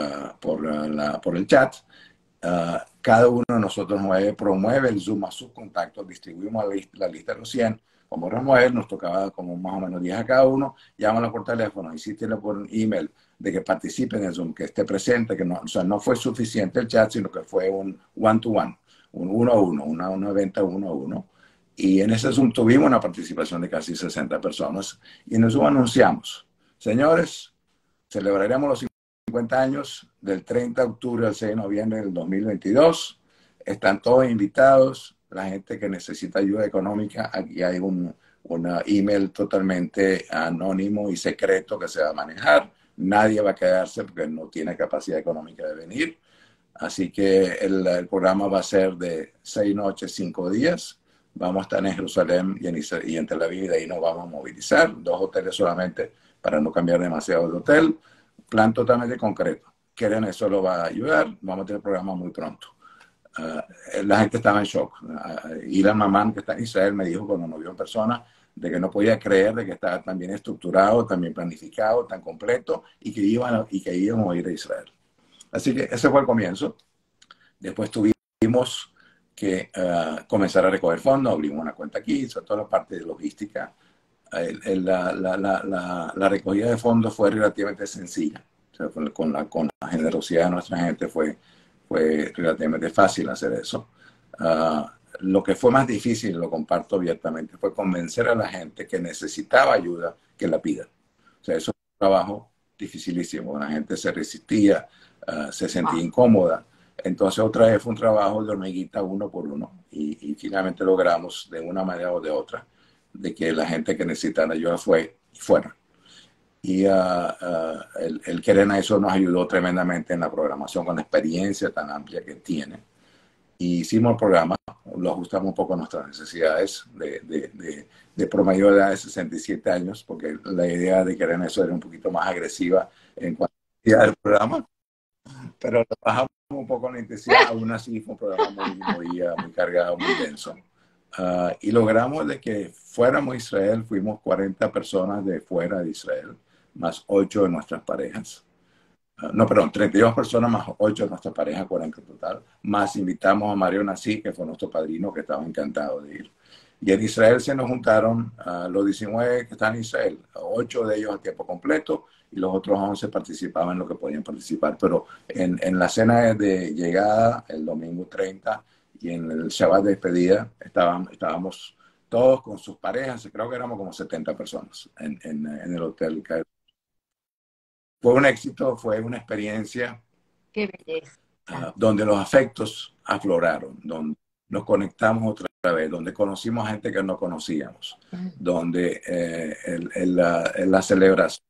el chat. Cada uno de nosotros 9 promueve el Zoom a sus contactos, distribuimos la lista de los 100, como otros 9, nos tocaba como más o menos 10 a cada uno, llámalo por teléfono, insístele por email de que participe en el Zoom, que esté presente, que no, o sea, no fue suficiente el chat, sino que fue un one-to-one, un uno a uno, una venta uno a uno. Y en ese Zoom tuvimos una participación de casi 60 personas, y en el Zoom anunciamos, señores, celebraremos los 50 años del 30 de octubre al 6 de noviembre del 2022. Están todos invitados. La gente que necesita ayuda económica, aquí hay un email totalmente anónimo y secreto que se va a manejar. Nadie va a quedarse porque no tiene capacidad económica de venir. Así que el programa va a ser de 6 noches, 5 días. Vamos a estar en Jerusalén y en Tel Aviv, y de ahí nos vamos a movilizar. 2 hoteles solamente para no cambiar demasiado de hotel. Plan totalmente concreto. Quieren, eso lo va a ayudar. Vamos a tener programa muy pronto. La gente estaba en shock. Ilan Mamán, que está en Israel, me dijo cuando nos vio en persona de que no podía creer de que estaba tan bien estructurado, tan bien planificado, tan completo y que íbamos a ir a Israel. Así que ese fue el comienzo. Después tuvimos que comenzar a recoger fondos, abrimos una cuenta aquí, sobre toda la parte de logística. La recogida de fondos fue relativamente sencilla. O sea, con la generosidad de nuestra gente fue relativamente fácil hacer eso. Lo que fue más difícil, lo comparto abiertamente, fue convencer a la gente que necesitaba ayuda que la pida. O sea, eso fue un trabajo dificilísimo. La gente se resistía, se sentía incómoda. Entonces, otra vez fue un trabajo de hormiguita uno por uno. Y finalmente logramos, de una manera o de otra, de que la gente que necesitaba ayuda fuera. Y el Keran eso nos ayudó tremendamente en la programación con la experiencia tan amplia que tiene. Y hicimos el programa, lo ajustamos un poco a nuestras necesidades de promedio de edad de 67 años, porque la idea de querer eso era un poquito más agresiva en cuanto a la del programa, pero lo bajamos un poco la intensidad. Aún así fue un programa muy cargado, muy denso. Y logramos de que fuéramos a Israel, fuimos 40 personas de fuera de Israel, más 8 de nuestras parejas. No, perdón, 32 personas más 8 de nuestra pareja, 40 en total. Más invitamos a Mario Nassi, que fue nuestro padrino, que estaba encantado de ir. Y en Israel se nos juntaron los 19 que están en Israel, 8 de ellos a tiempo completo y los otros 11 participaban en lo que podían participar. Pero en la cena de llegada, el domingo 30, y en el Shabbat de despedida, estábamos todos con sus parejas, creo que éramos como 70 personas en el hotel. Fue un éxito, fue una experiencia Qué belleza. donde los afectos afloraron, donde nos conectamos otra vez, donde conocimos a gente que no conocíamos, donde la celebración,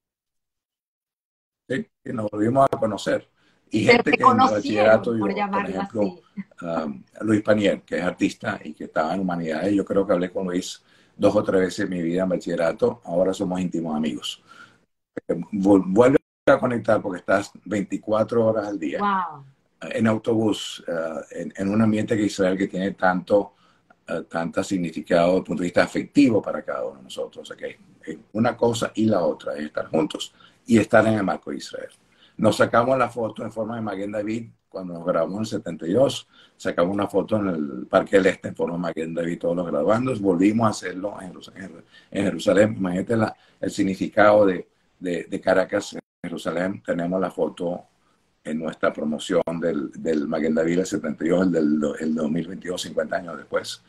¿sí? Y nos volvimos a conocer. Y Se gente que en bachillerato, reconocieron, por yo, por llamarlo ejemplo, así. Luis Panier, que es artista y que estaba en humanidades, yo creo que hablé con Luis 2 o 3 veces en mi vida en bachillerato, ahora somos íntimos amigos. Vuelve a conectar porque estás 24 horas al día. Wow. En autobús, en un ambiente que Israel que tiene tanta significado desde el punto de vista afectivo para cada uno de nosotros. Okay. Una cosa y la otra es estar juntos y estar en el marco de Israel. Nos sacamos la foto en forma de Maguen David cuando nos grabamos en el 72. Sacamos una foto en el Parque del Este en forma de Maguen David, todos los graduandos. Volvimos a hacerlo en Jerusalén. Imagínate el significado de Caracas en Jerusalén. Tenemos la foto en nuestra promoción del Maguen David el 72, el 2022, 50 años después.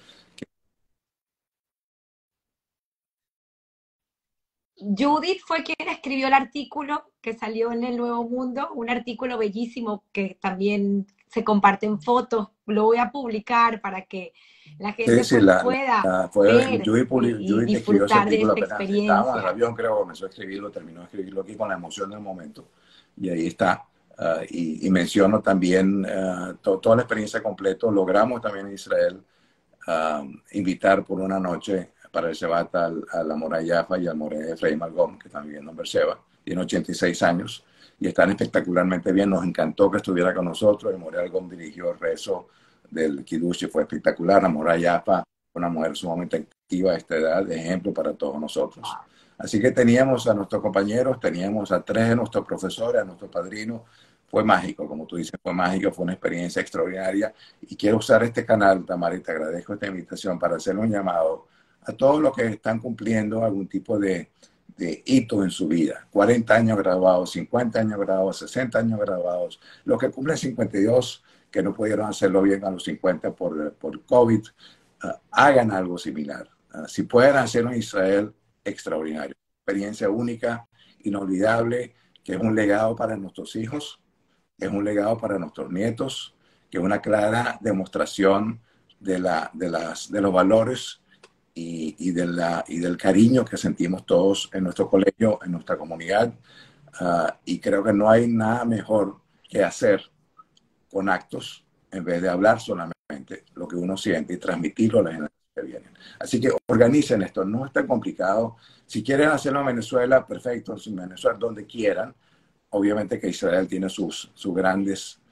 Judith fue quien escribió el artículo que salió en el Nuevo Mundo, un artículo bellísimo que también se comparte en fotos. Lo voy a publicar para que la Sí, gente sí, pues pueda ver y Judith escribió ese disfrutar de artículo esta apenas estábamos en el experiencia. avión, creo, comenzó a escribirlo, terminó de escribirlo aquí con la emoción del momento. Y ahí está. Y menciono también toda la experiencia completa. Logramos también en Israel invitar por una noche para el Shabbat a la Mora Yafa y al More Efraim Algom, que están viviendo en Beersheba. Tiene 86 años y están espectacularmente bien. Nos encantó que estuviera con nosotros. El More Algom dirigió el rezo del Kiddush y fue espectacular. La Mora Yafa, una mujer sumamente activa a esta edad, de ejemplo para todos nosotros. Así que teníamos a nuestros compañeros, teníamos a 3 de nuestros profesores, a nuestro padrino. Fue mágico, como tú dices, fue mágico, fue una experiencia extraordinaria. Y quiero usar este canal, Tamara, y te agradezco esta invitación para hacer un llamado a todos los que están cumpliendo algún tipo de hito en su vida. 40 años graduados, 50 años graduados, 60 años graduados. Los que cumplen 52, que no pudieron hacerlo bien a los 50 por COVID, hagan algo similar. Si pueden hacerlo en Israel, extraordinario. Experiencia única, inolvidable, que es un legado para nuestros hijos, que es un legado para nuestros nietos, que es una clara demostración de los valores y del cariño que sentimos todos en nuestro colegio, en nuestra comunidad. Y creo que no hay nada mejor que hacer con actos en vez de hablar solamente lo que uno siente y transmitirlo a las generaciones que vienen. Así que organicen esto, no es tan complicado. Si quieren hacerlo en Venezuela, perfecto, en Venezuela, donde quieran. Obviamente que Israel tiene sus grandes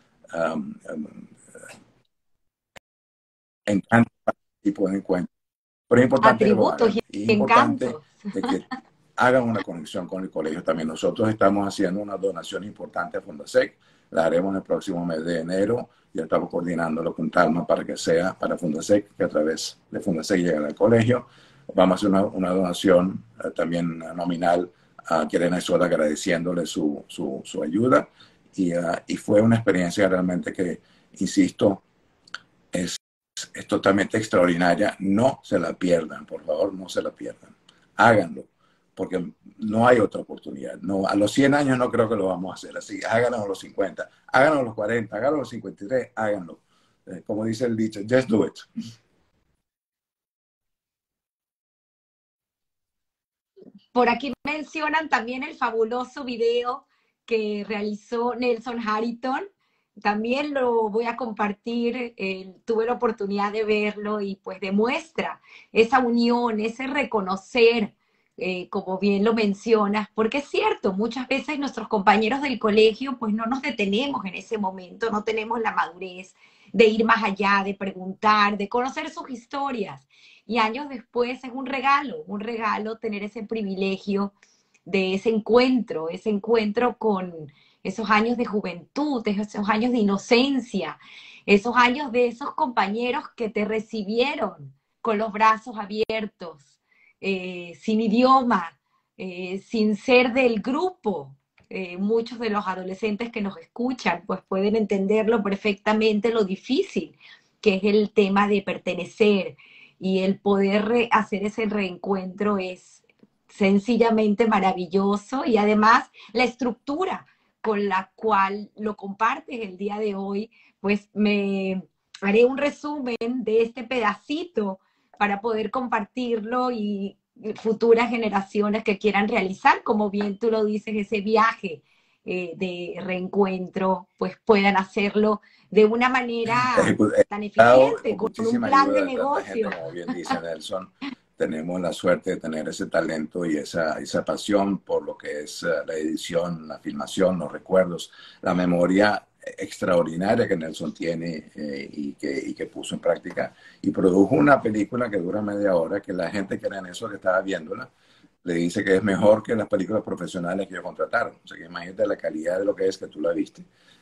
encantos para este tipo de encuentros. Pero es importante que lo Atributos hagan. Y es y importante encantos. de que hagan una conexión con el colegio también. Nosotros estamos haciendo una donación importante a Fundasec. La haremos en el próximo mes de enero. Ya estamos coordinándolo con Talma para que sea para Fundasec, que a través de Fundasec llegue al colegio. Vamos a hacer una donación también nominal a Querena Sola agradeciéndole su ayuda. Y fue una experiencia realmente que, insisto, es totalmente extraordinaria. No se la pierdan, por favor, no se la pierdan. Háganlo, porque no hay otra oportunidad. No, a los 100 años no creo que lo vamos a hacer así. Háganlo a los 50, háganlo a los 40, háganlo a los 53, háganlo. Como dice el dicho, just do it. Por aquí mencionan también el fabuloso video que realizó Nelson Harrington también lo voy a compartir, tuve la oportunidad de verlo y pues demuestra esa unión, ese reconocer, como bien lo mencionas, porque es cierto, muchas veces nuestros compañeros del colegio pues no nos detenemos en ese momento, no tenemos la madurez de ir más allá, de preguntar, de conocer sus historias. Y años después es un regalo tener ese privilegio de ese encuentro con esos años de juventud, esos años de inocencia, esos años de esos compañeros que te recibieron con los brazos abiertos, sin idioma, sin ser del grupo. Muchos de los adolescentes que nos escuchan pues pueden entenderlo perfectamente lo difícil que es el tema de pertenecer y el poder hacer ese reencuentro es sencillamente maravilloso y además la estructura con la cual lo compartes el día de hoy, pues me haré un resumen de este pedacito para poder compartirlo y futuras generaciones que quieran realizar, como bien tú lo dices, ese viaje de reencuentro, pues puedan hacerlo de una manera tan eficiente, Con con un muchísima plan de ayuda de tanta gente, negocio. como bien dice Nelson, tenemos la suerte de tener ese talento y esa pasión por lo que es la edición, la filmación, los recuerdos, la memoria extraordinaria que Nelson tiene y que puso en práctica y produjo una película que dura media hora, que la gente que era en eso que estaba viéndola, le dice que es mejor que las películas profesionales que ellos contrataron. O sea, que imagínate la calidad de lo que es que tú la viste.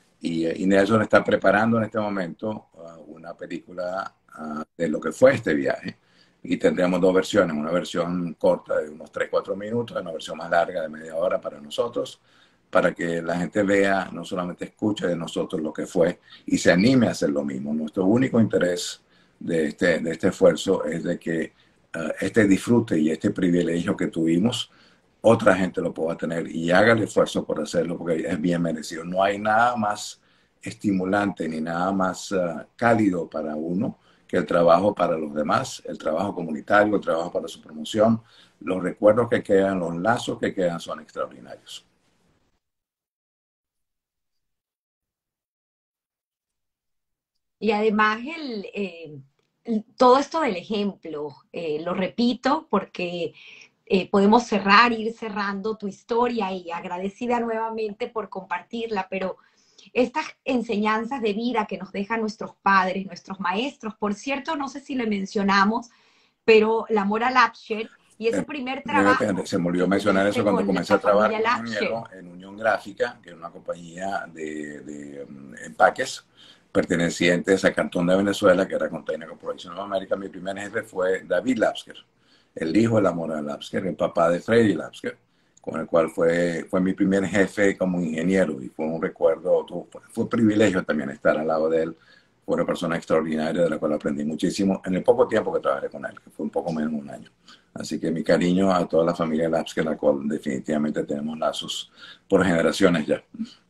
Y Nelson está preparando en este momento una película de lo que fue este viaje. Y tendríamos dos versiones, una versión corta de unos 3 4 minutos, una versión más larga de media hora para nosotros, para que la gente vea, no solamente escuche de nosotros lo que fue y se anime a hacer lo mismo. Nuestro único interés de este esfuerzo es de que este disfrute y este privilegio que tuvimos, otra gente lo pueda tener y haga el esfuerzo por hacerlo porque es bien merecido. No hay nada más estimulante ni nada más cálido para uno que el trabajo para los demás, el trabajo comunitario, el trabajo para su promoción. Los recuerdos que quedan, los lazos que quedan son extraordinarios. Y además todo esto del ejemplo, lo repito porque podemos cerrar, ir cerrando tu historia y agradecida nuevamente por compartirla, pero estas enseñanzas de vida que nos dejan nuestros padres, nuestros maestros, por cierto, no sé si le mencionamos, pero la Mora Lapsher y ese primer trabajo Se me olvidó que mencionar eso tuviste cuando con comencé la a trabajar familia como Lapsher. ingeniero en Unión Gráfica, que es una compañía de empaques pertenecientes a Cantón de Venezuela, que era Container Corporation of America. Mi primer jefe fue David Lapsker, el hijo de la Mora Lapsker, el papá de Freddy Lapsker, con el cual fue mi primer jefe como ingeniero y fue un recuerdo, fue un privilegio también estar al lado de él. Fue una persona extraordinaria de la cual aprendí muchísimo en el poco tiempo que trabajé con él, que fue un poco menos de un año. Así que mi cariño a toda la familia Lapsker, la cual definitivamente tenemos lazos por generaciones ya.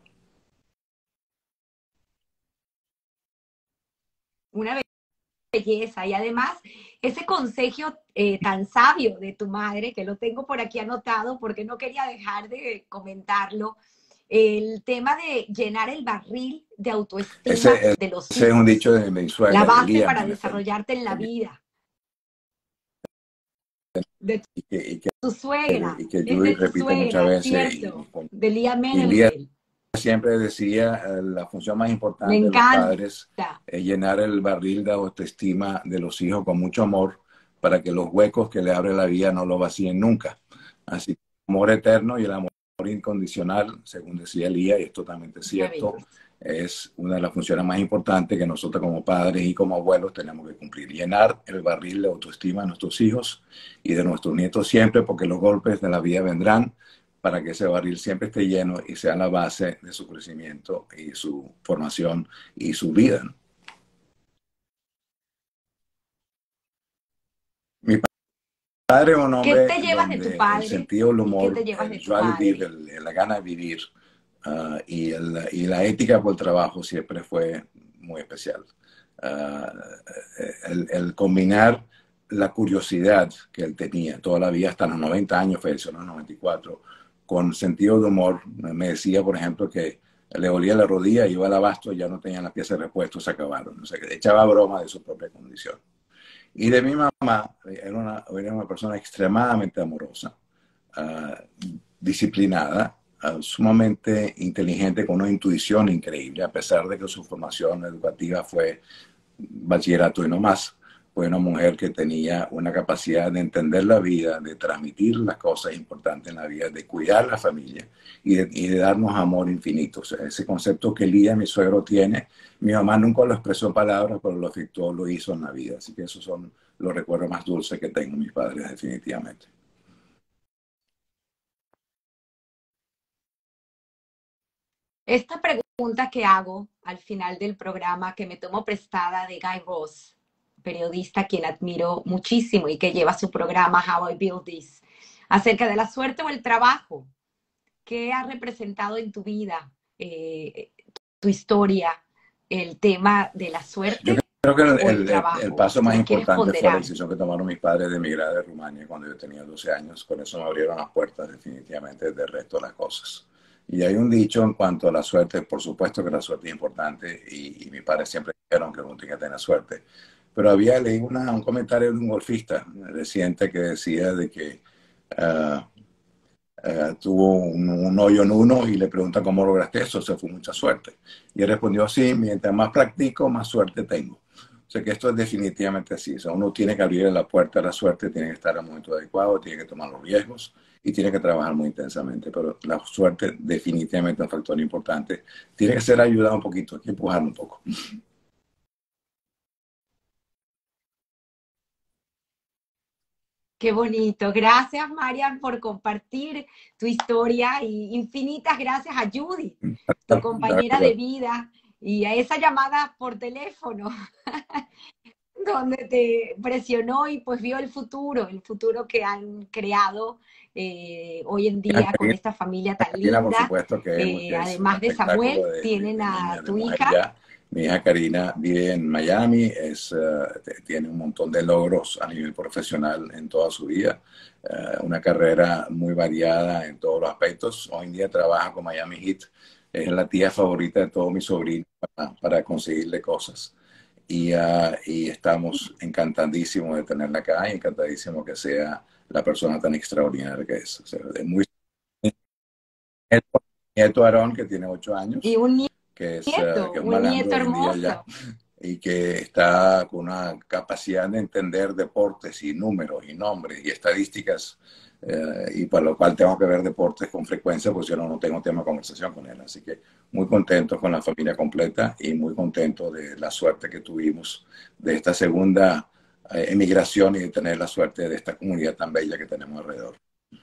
Una belleza y además ese consejo tan sabio de tu madre, que lo tengo por aquí anotado porque no quería dejar de comentarlo, el tema de llenar el barril de autoestima Ese, de los ese es un dicho hijos, de mi la suegra, de base Lía para Meneses, desarrollarte en la vida, de y que, y que, tu suegra, y que es Judy de tu repite muchas suegra, veces, ¿cierto? De Lía y Lía Menefeld. siempre decía, la función más Me importante de los padres encanta. es llenar el barril de autoestima de los hijos con mucho amor para que los huecos que le abre la vida no lo vacíen nunca. Así que el amor eterno y el amor incondicional, según decía Lía, y es totalmente Una cierto, belleza. es una de las funciones más importantes que nosotros como padres y como abuelos tenemos que cumplir. Llenar el barril de autoestima de nuestros hijos y de nuestros nietos siempre, porque los golpes de la vida vendrán para que ese barril siempre esté lleno y sea la base de su crecimiento y su formación y su vida. Mi padre es un ¿Qué hombre te llevas de tu donde el padre sentido del y qué humor, te llevas el de tu joie de vivre, madre? la gana de vivir y la ética por el trabajo siempre fue muy especial. Uh, el combinar la curiosidad que él tenía toda la vida, hasta los 90 años, falleció en los 94, con sentido de humor. Me decía, por ejemplo, que le dolía la rodilla, iba al abasto, ya no tenían las piezas de repuesto, se acabaron. O sea, que echaba broma de su propia condición. Y de mi mamá, era una persona extremadamente amorosa, uh, disciplinada, sumamente inteligente, con una intuición increíble, a pesar de que su formación educativa fue bachillerato y no más. Fue una mujer que tenía una capacidad de entender la vida, de transmitir las cosas importantes en la vida, de cuidar la familia y de darnos amor infinito. O sea, ese concepto que Lía, mi suegro, tiene, mi mamá nunca lo expresó en palabras, pero lo efectuó, lo hizo en la vida. Así que esos son los recuerdos más dulces que tengo de mis padres, definitivamente. Esta pregunta que hago al final del programa, que me tomo prestada de Guy Raz, periodista a quien admiro muchísimo y que lleva su programa How I Build This, acerca de la suerte o el trabajo, ¿qué ha representado en tu vida, tu historia, el tema de la Yo suerte creo que o el el trabajo? paso Si más lo quieres importante fue la ponderar. decisión que tomaron mis padres de emigrar de Rumania cuando yo tenía 12 años. Con eso me abrieron las puertas definitivamente del resto de las cosas. Y hay un dicho en cuanto a la suerte, por supuesto que la suerte es importante y mis padres siempre dijeron que uno tiene que tener suerte. Pero había leído un comentario de un golfista reciente que decía de que uh, tuvo un hoyo en uno y le pregunta cómo lograste eso, se fue mucha suerte. Y él respondió, sí, mientras más practico, más suerte tengo. O sea que esto es definitivamente así. O sea, uno tiene que abrir la puerta a la suerte, tiene que estar al momento adecuado, tiene que tomar los riesgos y tiene que trabajar muy intensamente. Pero la suerte definitivamente es un factor importante. Tiene que ser ayudado un poquito, hay que empujar un poco. Qué bonito. Gracias, Marian, por compartir tu historia y infinitas gracias a Judith, tu De compañera de acuerdo. vida, y a esa llamada por teléfono donde te presionó y pues vio el futuro que han creado hoy en Mi hija día con Karina, esta familia tan Karina, por linda. supuesto, que es un Además de espectáculo Samuel, tienen de a niña, de tu mujer hija. ya. Mi hija Karina vive en Miami, tiene un montón de logros a nivel profesional en toda su vida, una carrera muy variada en todos los aspectos. Hoy en día trabaja con Miami Heat, es la tía favorita de todos mis sobrinos para conseguirle cosas. Y estamos encantadísimos de tenerla acá y encantadísimos que sea la persona tan extraordinaria que es. O sea, es muy nieto, nieto Aarón, que tiene 8 años, Y que es un un malandro nieto hoy en día ya, hermoso. y que está con una capacidad de entender deportes y números y nombres y estadísticas, y para lo cual tengo que ver deportes con frecuencia, pues yo no tengo tema de conversación con él. Así que muy contento con la familia completa y muy contento de la suerte que tuvimos de esta segunda emigración y de tener la suerte de esta comunidad tan bella que tenemos alrededor.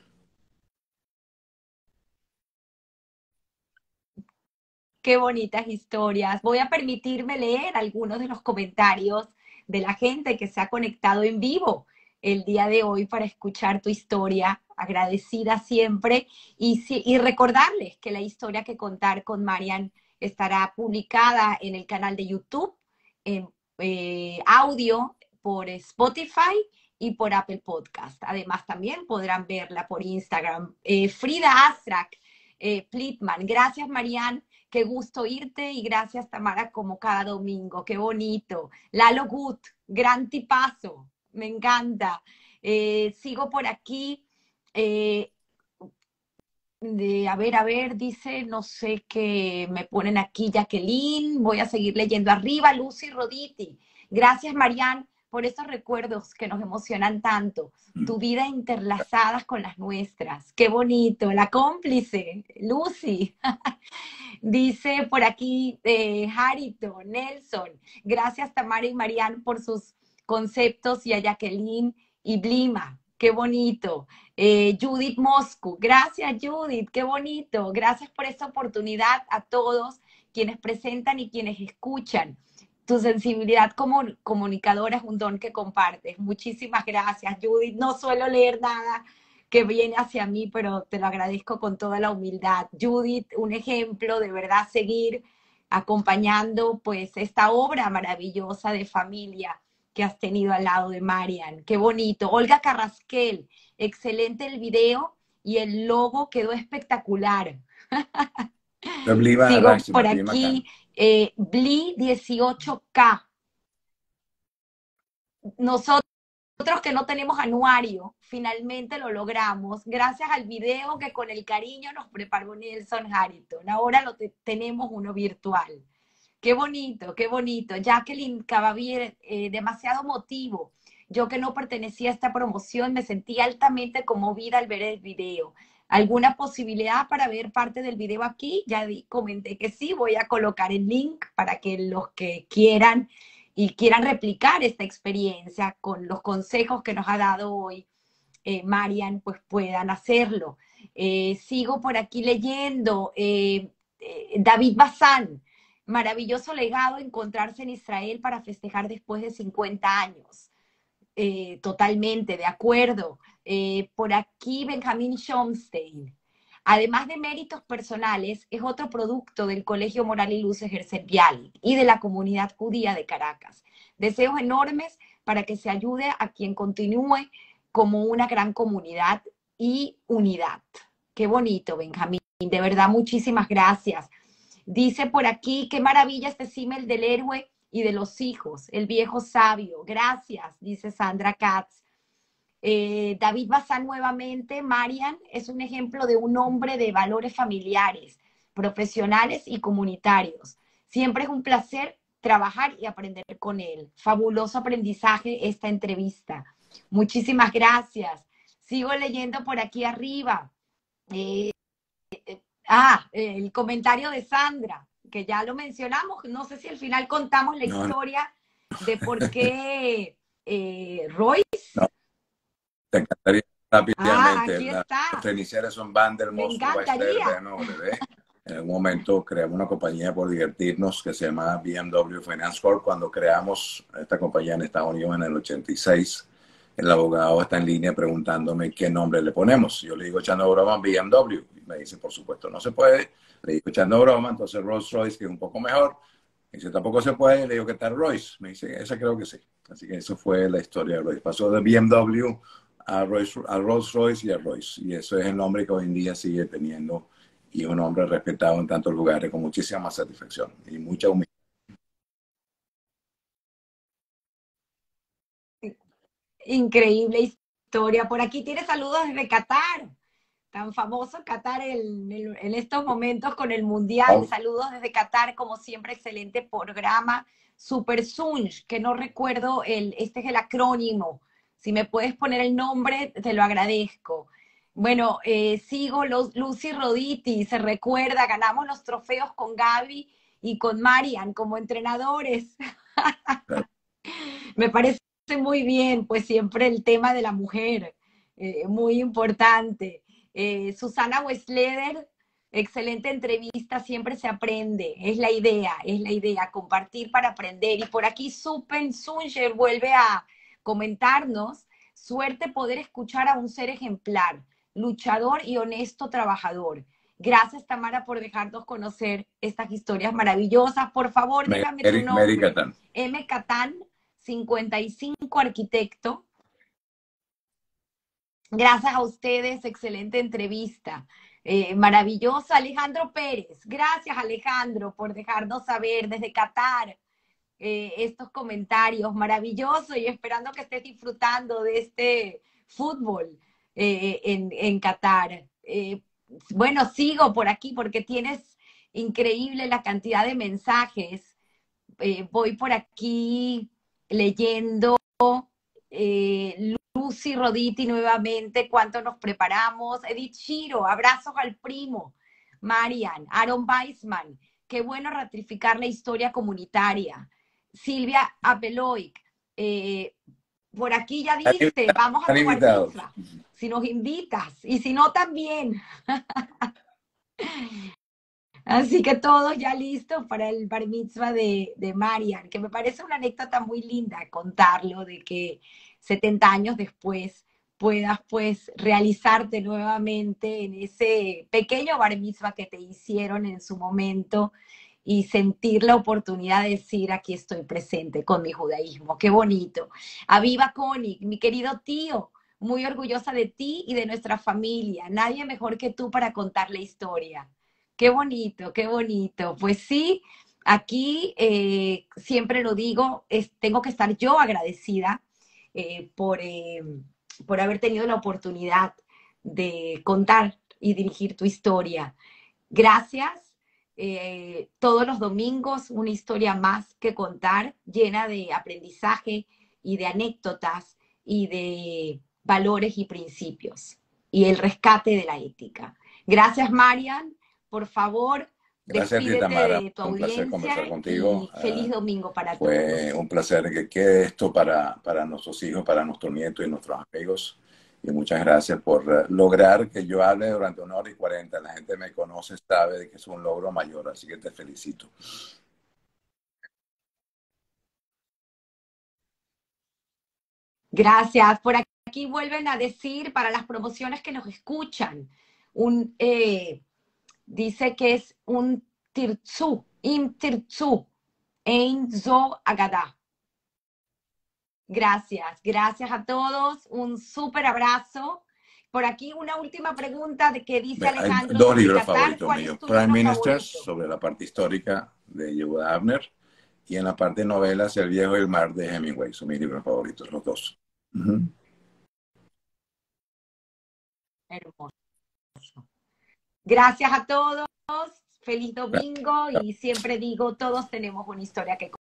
Qué bonitas historias. Voy a permitirme leer algunos de los comentarios de la gente que se ha conectado en vivo el día de hoy para escuchar tu historia. Agradecida siempre y recordarles que la historia que contar con Marian estará publicada en el canal de YouTube, en audio por Spotify y por Apple Podcast. Además, también podrán verla por Instagram. Frida Astrak, Plitman. Gracias, Marian. Qué gusto irte y gracias, Tamara, como cada domingo. Qué bonito. Lalo Gut, gran tipazo. Me encanta. Sigo por aquí. Eh, a ver, dice, no sé qué me ponen aquí, Jacqueline. Voy a seguir leyendo arriba. Lucy Roditi. Gracias, Marian, por esos recuerdos que nos emocionan tanto. Tu vida interlazadas con las nuestras. Qué bonito. La cómplice, Lucy. Dice por aquí Harito, Nelson, gracias Tamara y Marian por sus conceptos y a Jacqueline y Blima, qué bonito. Judith Moscu, gracias Judith, qué bonito. Gracias por esta oportunidad a todos quienes presentan y quienes escuchan. Tu sensibilidad como comunicadora es un don que compartes. Muchísimas gracias, Judith. No suelo leer nada que viene hacia mí, pero te lo agradezco con toda la humildad. Judith, un ejemplo de verdad seguir acompañando pues esta obra maravillosa de familia que has tenido al lado de Marian. Qué bonito. Olga Carrasquel, excelente el video y el logo quedó espectacular. Sigo por Bli Macan. aquí, Bli 18K. Nosotros que no tenemos anuario, finalmente lo logramos, gracias al video que con el cariño nos preparó Nelson Harrington. Ahora tenemos uno virtual. Qué bonito, qué bonito. Jacqueline Cavavier, demasiado motivo. Yo que no pertenecía a esta promoción me sentí altamente conmovida al ver el video. ¿Alguna posibilidad para ver parte del video aquí? Ya comenté que sí, voy a colocar el link para que los que quieran y quieran replicar esta experiencia con los consejos que nos ha dado hoy Marian, pues puedan hacerlo. Sigo por aquí leyendo. David Bazán, maravilloso legado encontrarse en Israel para festejar después de 50 años. Totalmente, de acuerdo. Por aquí Benjamín Schomstein. Además de méritos personales, es otro producto del Colegio Moral y Luz Herzen Bialik y de la comunidad judía de Caracas. Deseos enormes para que se ayude a quien continúe como una gran comunidad y unidad. Qué bonito, Benjamín. De verdad, muchísimas gracias. Dice por aquí, qué maravilla este símil del héroe y de los hijos, el viejo sabio. Gracias, dice Sandra Katz. David Bazán nuevamente, Marian, es un ejemplo de un hombre de valores familiares, profesionales y comunitarios. Siempre es un placer trabajar y aprender con él. Fabuloso aprendizaje esta entrevista. Muchísimas gracias. Sigo leyendo por aquí arriba. El comentario de Sandra, que ya lo mencionamos. No sé si al final contamos la historia de por qué Royce. No, te encantaría rápidamente. Aquí está. Nuestras iniciales son Vander, Me Monstruo, encantaría. BMW. En algún momento creamos una compañía por divertirnos que se llama BMW Finance Corp. Cuando creamos esta compañía en Estados Unidos en el 86, el abogado está en línea preguntándome qué nombre le ponemos. Yo le digo echando broma BMW. Y me dice, por supuesto, no se puede. Le digo echando broma, entonces Rolls Royce, que es un poco mejor. Me dice, tampoco se puede. Le digo, ¿qué tal Royce? Me dice, esa creo que sí. Así que eso fue la historia de Royce. Pasó de BMW a Rolls Royce y a Royce. Y eso es el nombre que hoy en día sigue teniendo y es un hombre respetado en tantos lugares con muchísima más satisfacción y mucha humildad. Increíble historia. Por aquí tiene saludos desde Qatar. Tan famoso Qatar en estos momentos con el Mundial. Saludos desde Qatar, como siempre, excelente programa. Super Sunj, que no recuerdo, este es el acrónimo. Si me puedes poner el nombre, te lo agradezco. Bueno, sigo Lucy Roditi, se recuerda, ganamos los trofeos con Gaby y con Marian como entrenadores. Me parece muy bien, pues siempre el tema de la mujer, muy importante. Susana Wesleder, excelente entrevista, siempre se aprende, es la idea, compartir para aprender. Y por aquí Supen Sunger vuelve a comentarnos, suerte poder escuchar a un ser ejemplar, luchador y honesto trabajador. Gracias, Tamara, por dejarnos conocer estas historias maravillosas. Por favor, déjame tu nombre. M. Catán, 55, arquitecto. Gracias a ustedes, excelente entrevista. Maravillosa. Alejandro Pérez, gracias Alejandro por dejarnos saber desde Qatar estos comentarios. Maravilloso y esperando que estés disfrutando de este fútbol en Qatar. Bueno, sigo por aquí porque tienes increíble la cantidad de mensajes. Voy por aquí leyendo Lucy Roditi nuevamente, cuánto nos preparamos. Edith Shiro, abrazos al primo. Marian, Aaron Weisman, qué bueno ratificar la historia comunitaria. Silvia Apeloic, por aquí ya diste, vamos a tu bar mitzvah, si nos invitas, y si no también. Así que todos ya listos para el bar mitzvah de Marian, que me parece una anécdota muy linda contarlo, de que 70 años después puedas pues realizarte nuevamente en ese pequeño bar mitzvah que te hicieron en su momento y sentir la oportunidad de decir, aquí estoy presente con mi judaísmo. ¡Qué bonito! Aviva Koenig, mi querido tío, muy orgullosa de ti y de nuestra familia. Nadie mejor que tú para contar la historia. Qué bonito, qué bonito. Pues sí, aquí siempre lo digo, tengo que estar yo agradecida eh, por, eh, por haber tenido la oportunidad de contar y dirigir tu historia. Gracias. Todos los domingos una historia más que contar, llena de aprendizaje y de anécdotas y de valores y principios y el rescate de la ética. Gracias, Marian. Por favor, Gracias a ti, despídete Tamara. de tu Un placer audiencia conversar contigo. y feliz domingo para Fue todos. un placer que quede esto para nuestros hijos, para nuestros nietos y nuestros amigos. Y muchas gracias por lograr que yo hable durante 1 hora y 40. La gente me conoce, sabe que es un logro mayor, así que te felicito. Gracias. Por aquí vuelven a decir para las promociones que nos escuchan, un, dice que es un tirtsu, im tirtsu, ein zo agada. Gracias, gracias a todos, un súper abrazo. Por aquí una última pregunta de que dice Hay Alejandro dos desde libros Qatar, favoritos ¿cuál es míos. tu Prime libro Ministers, favorito? sobre la parte histórica de Yehuda Abner, y en la parte de novelas, El viejo y el mar de Hemingway. Son mis libros favoritos, los dos. Uh-huh. Hermoso. Gracias a todos, feliz domingo y siempre digo, todos tenemos una historia que